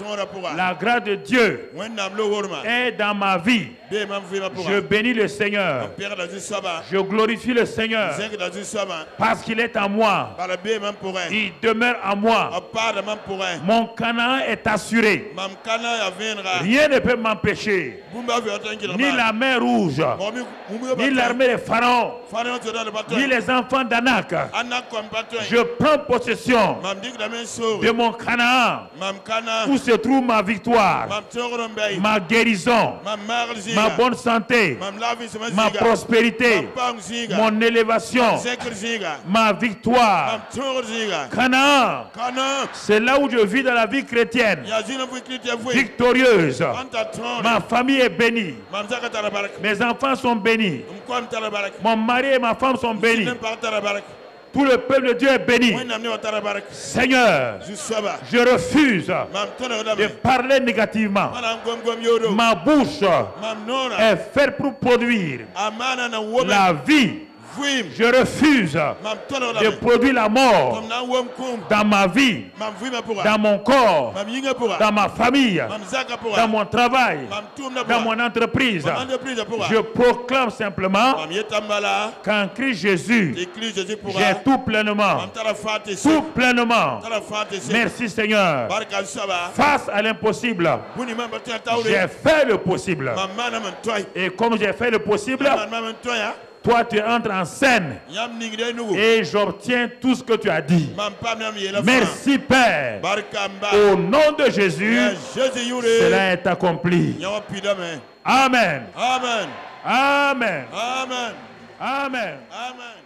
La grâce de Dieu est dans ma vie. Je bénis le Seigneur. Je glorifie le Seigneur parce qu'il est en moi. Il demeure en moi. Mon Canaan est assuré. Rien ne peut m'empêcher. Ni la mer rouge, ni l'armée des pharaons, ni les enfants d'Anak. Je prends possession de mon Canaan où se trouve ma victoire, ma guérison, ma bonne santé, ma prospérité, mon élévation, ma victoire. Canaan, c'est là où je vis dans la vie chrétienne, victorieuse. Ma famille est bénie. Mes enfants sont bénis. Mon mari et ma femme sont bénis. Tout le peuple de Dieu est béni. Seigneur, je refuse de parler négativement. Ma bouche est faite pour produire la vie. Je refuse de produire la mort dans ma vie, dans mon corps, dans ma famille, dans mon travail, dans mon entreprise. Je proclame simplement qu'en Christ Jésus, j'ai tout pleinement. Tout pleinement. Merci Seigneur. Face à l'impossible, j'ai fait le possible. Et comme j'ai fait le possible, toi, tu entres en scène et j'obtiens tout ce que tu as dit. Merci, Père. Au nom de Jésus, cela est accompli. Amen. Amen. Amen. Amen. Amen. Amen.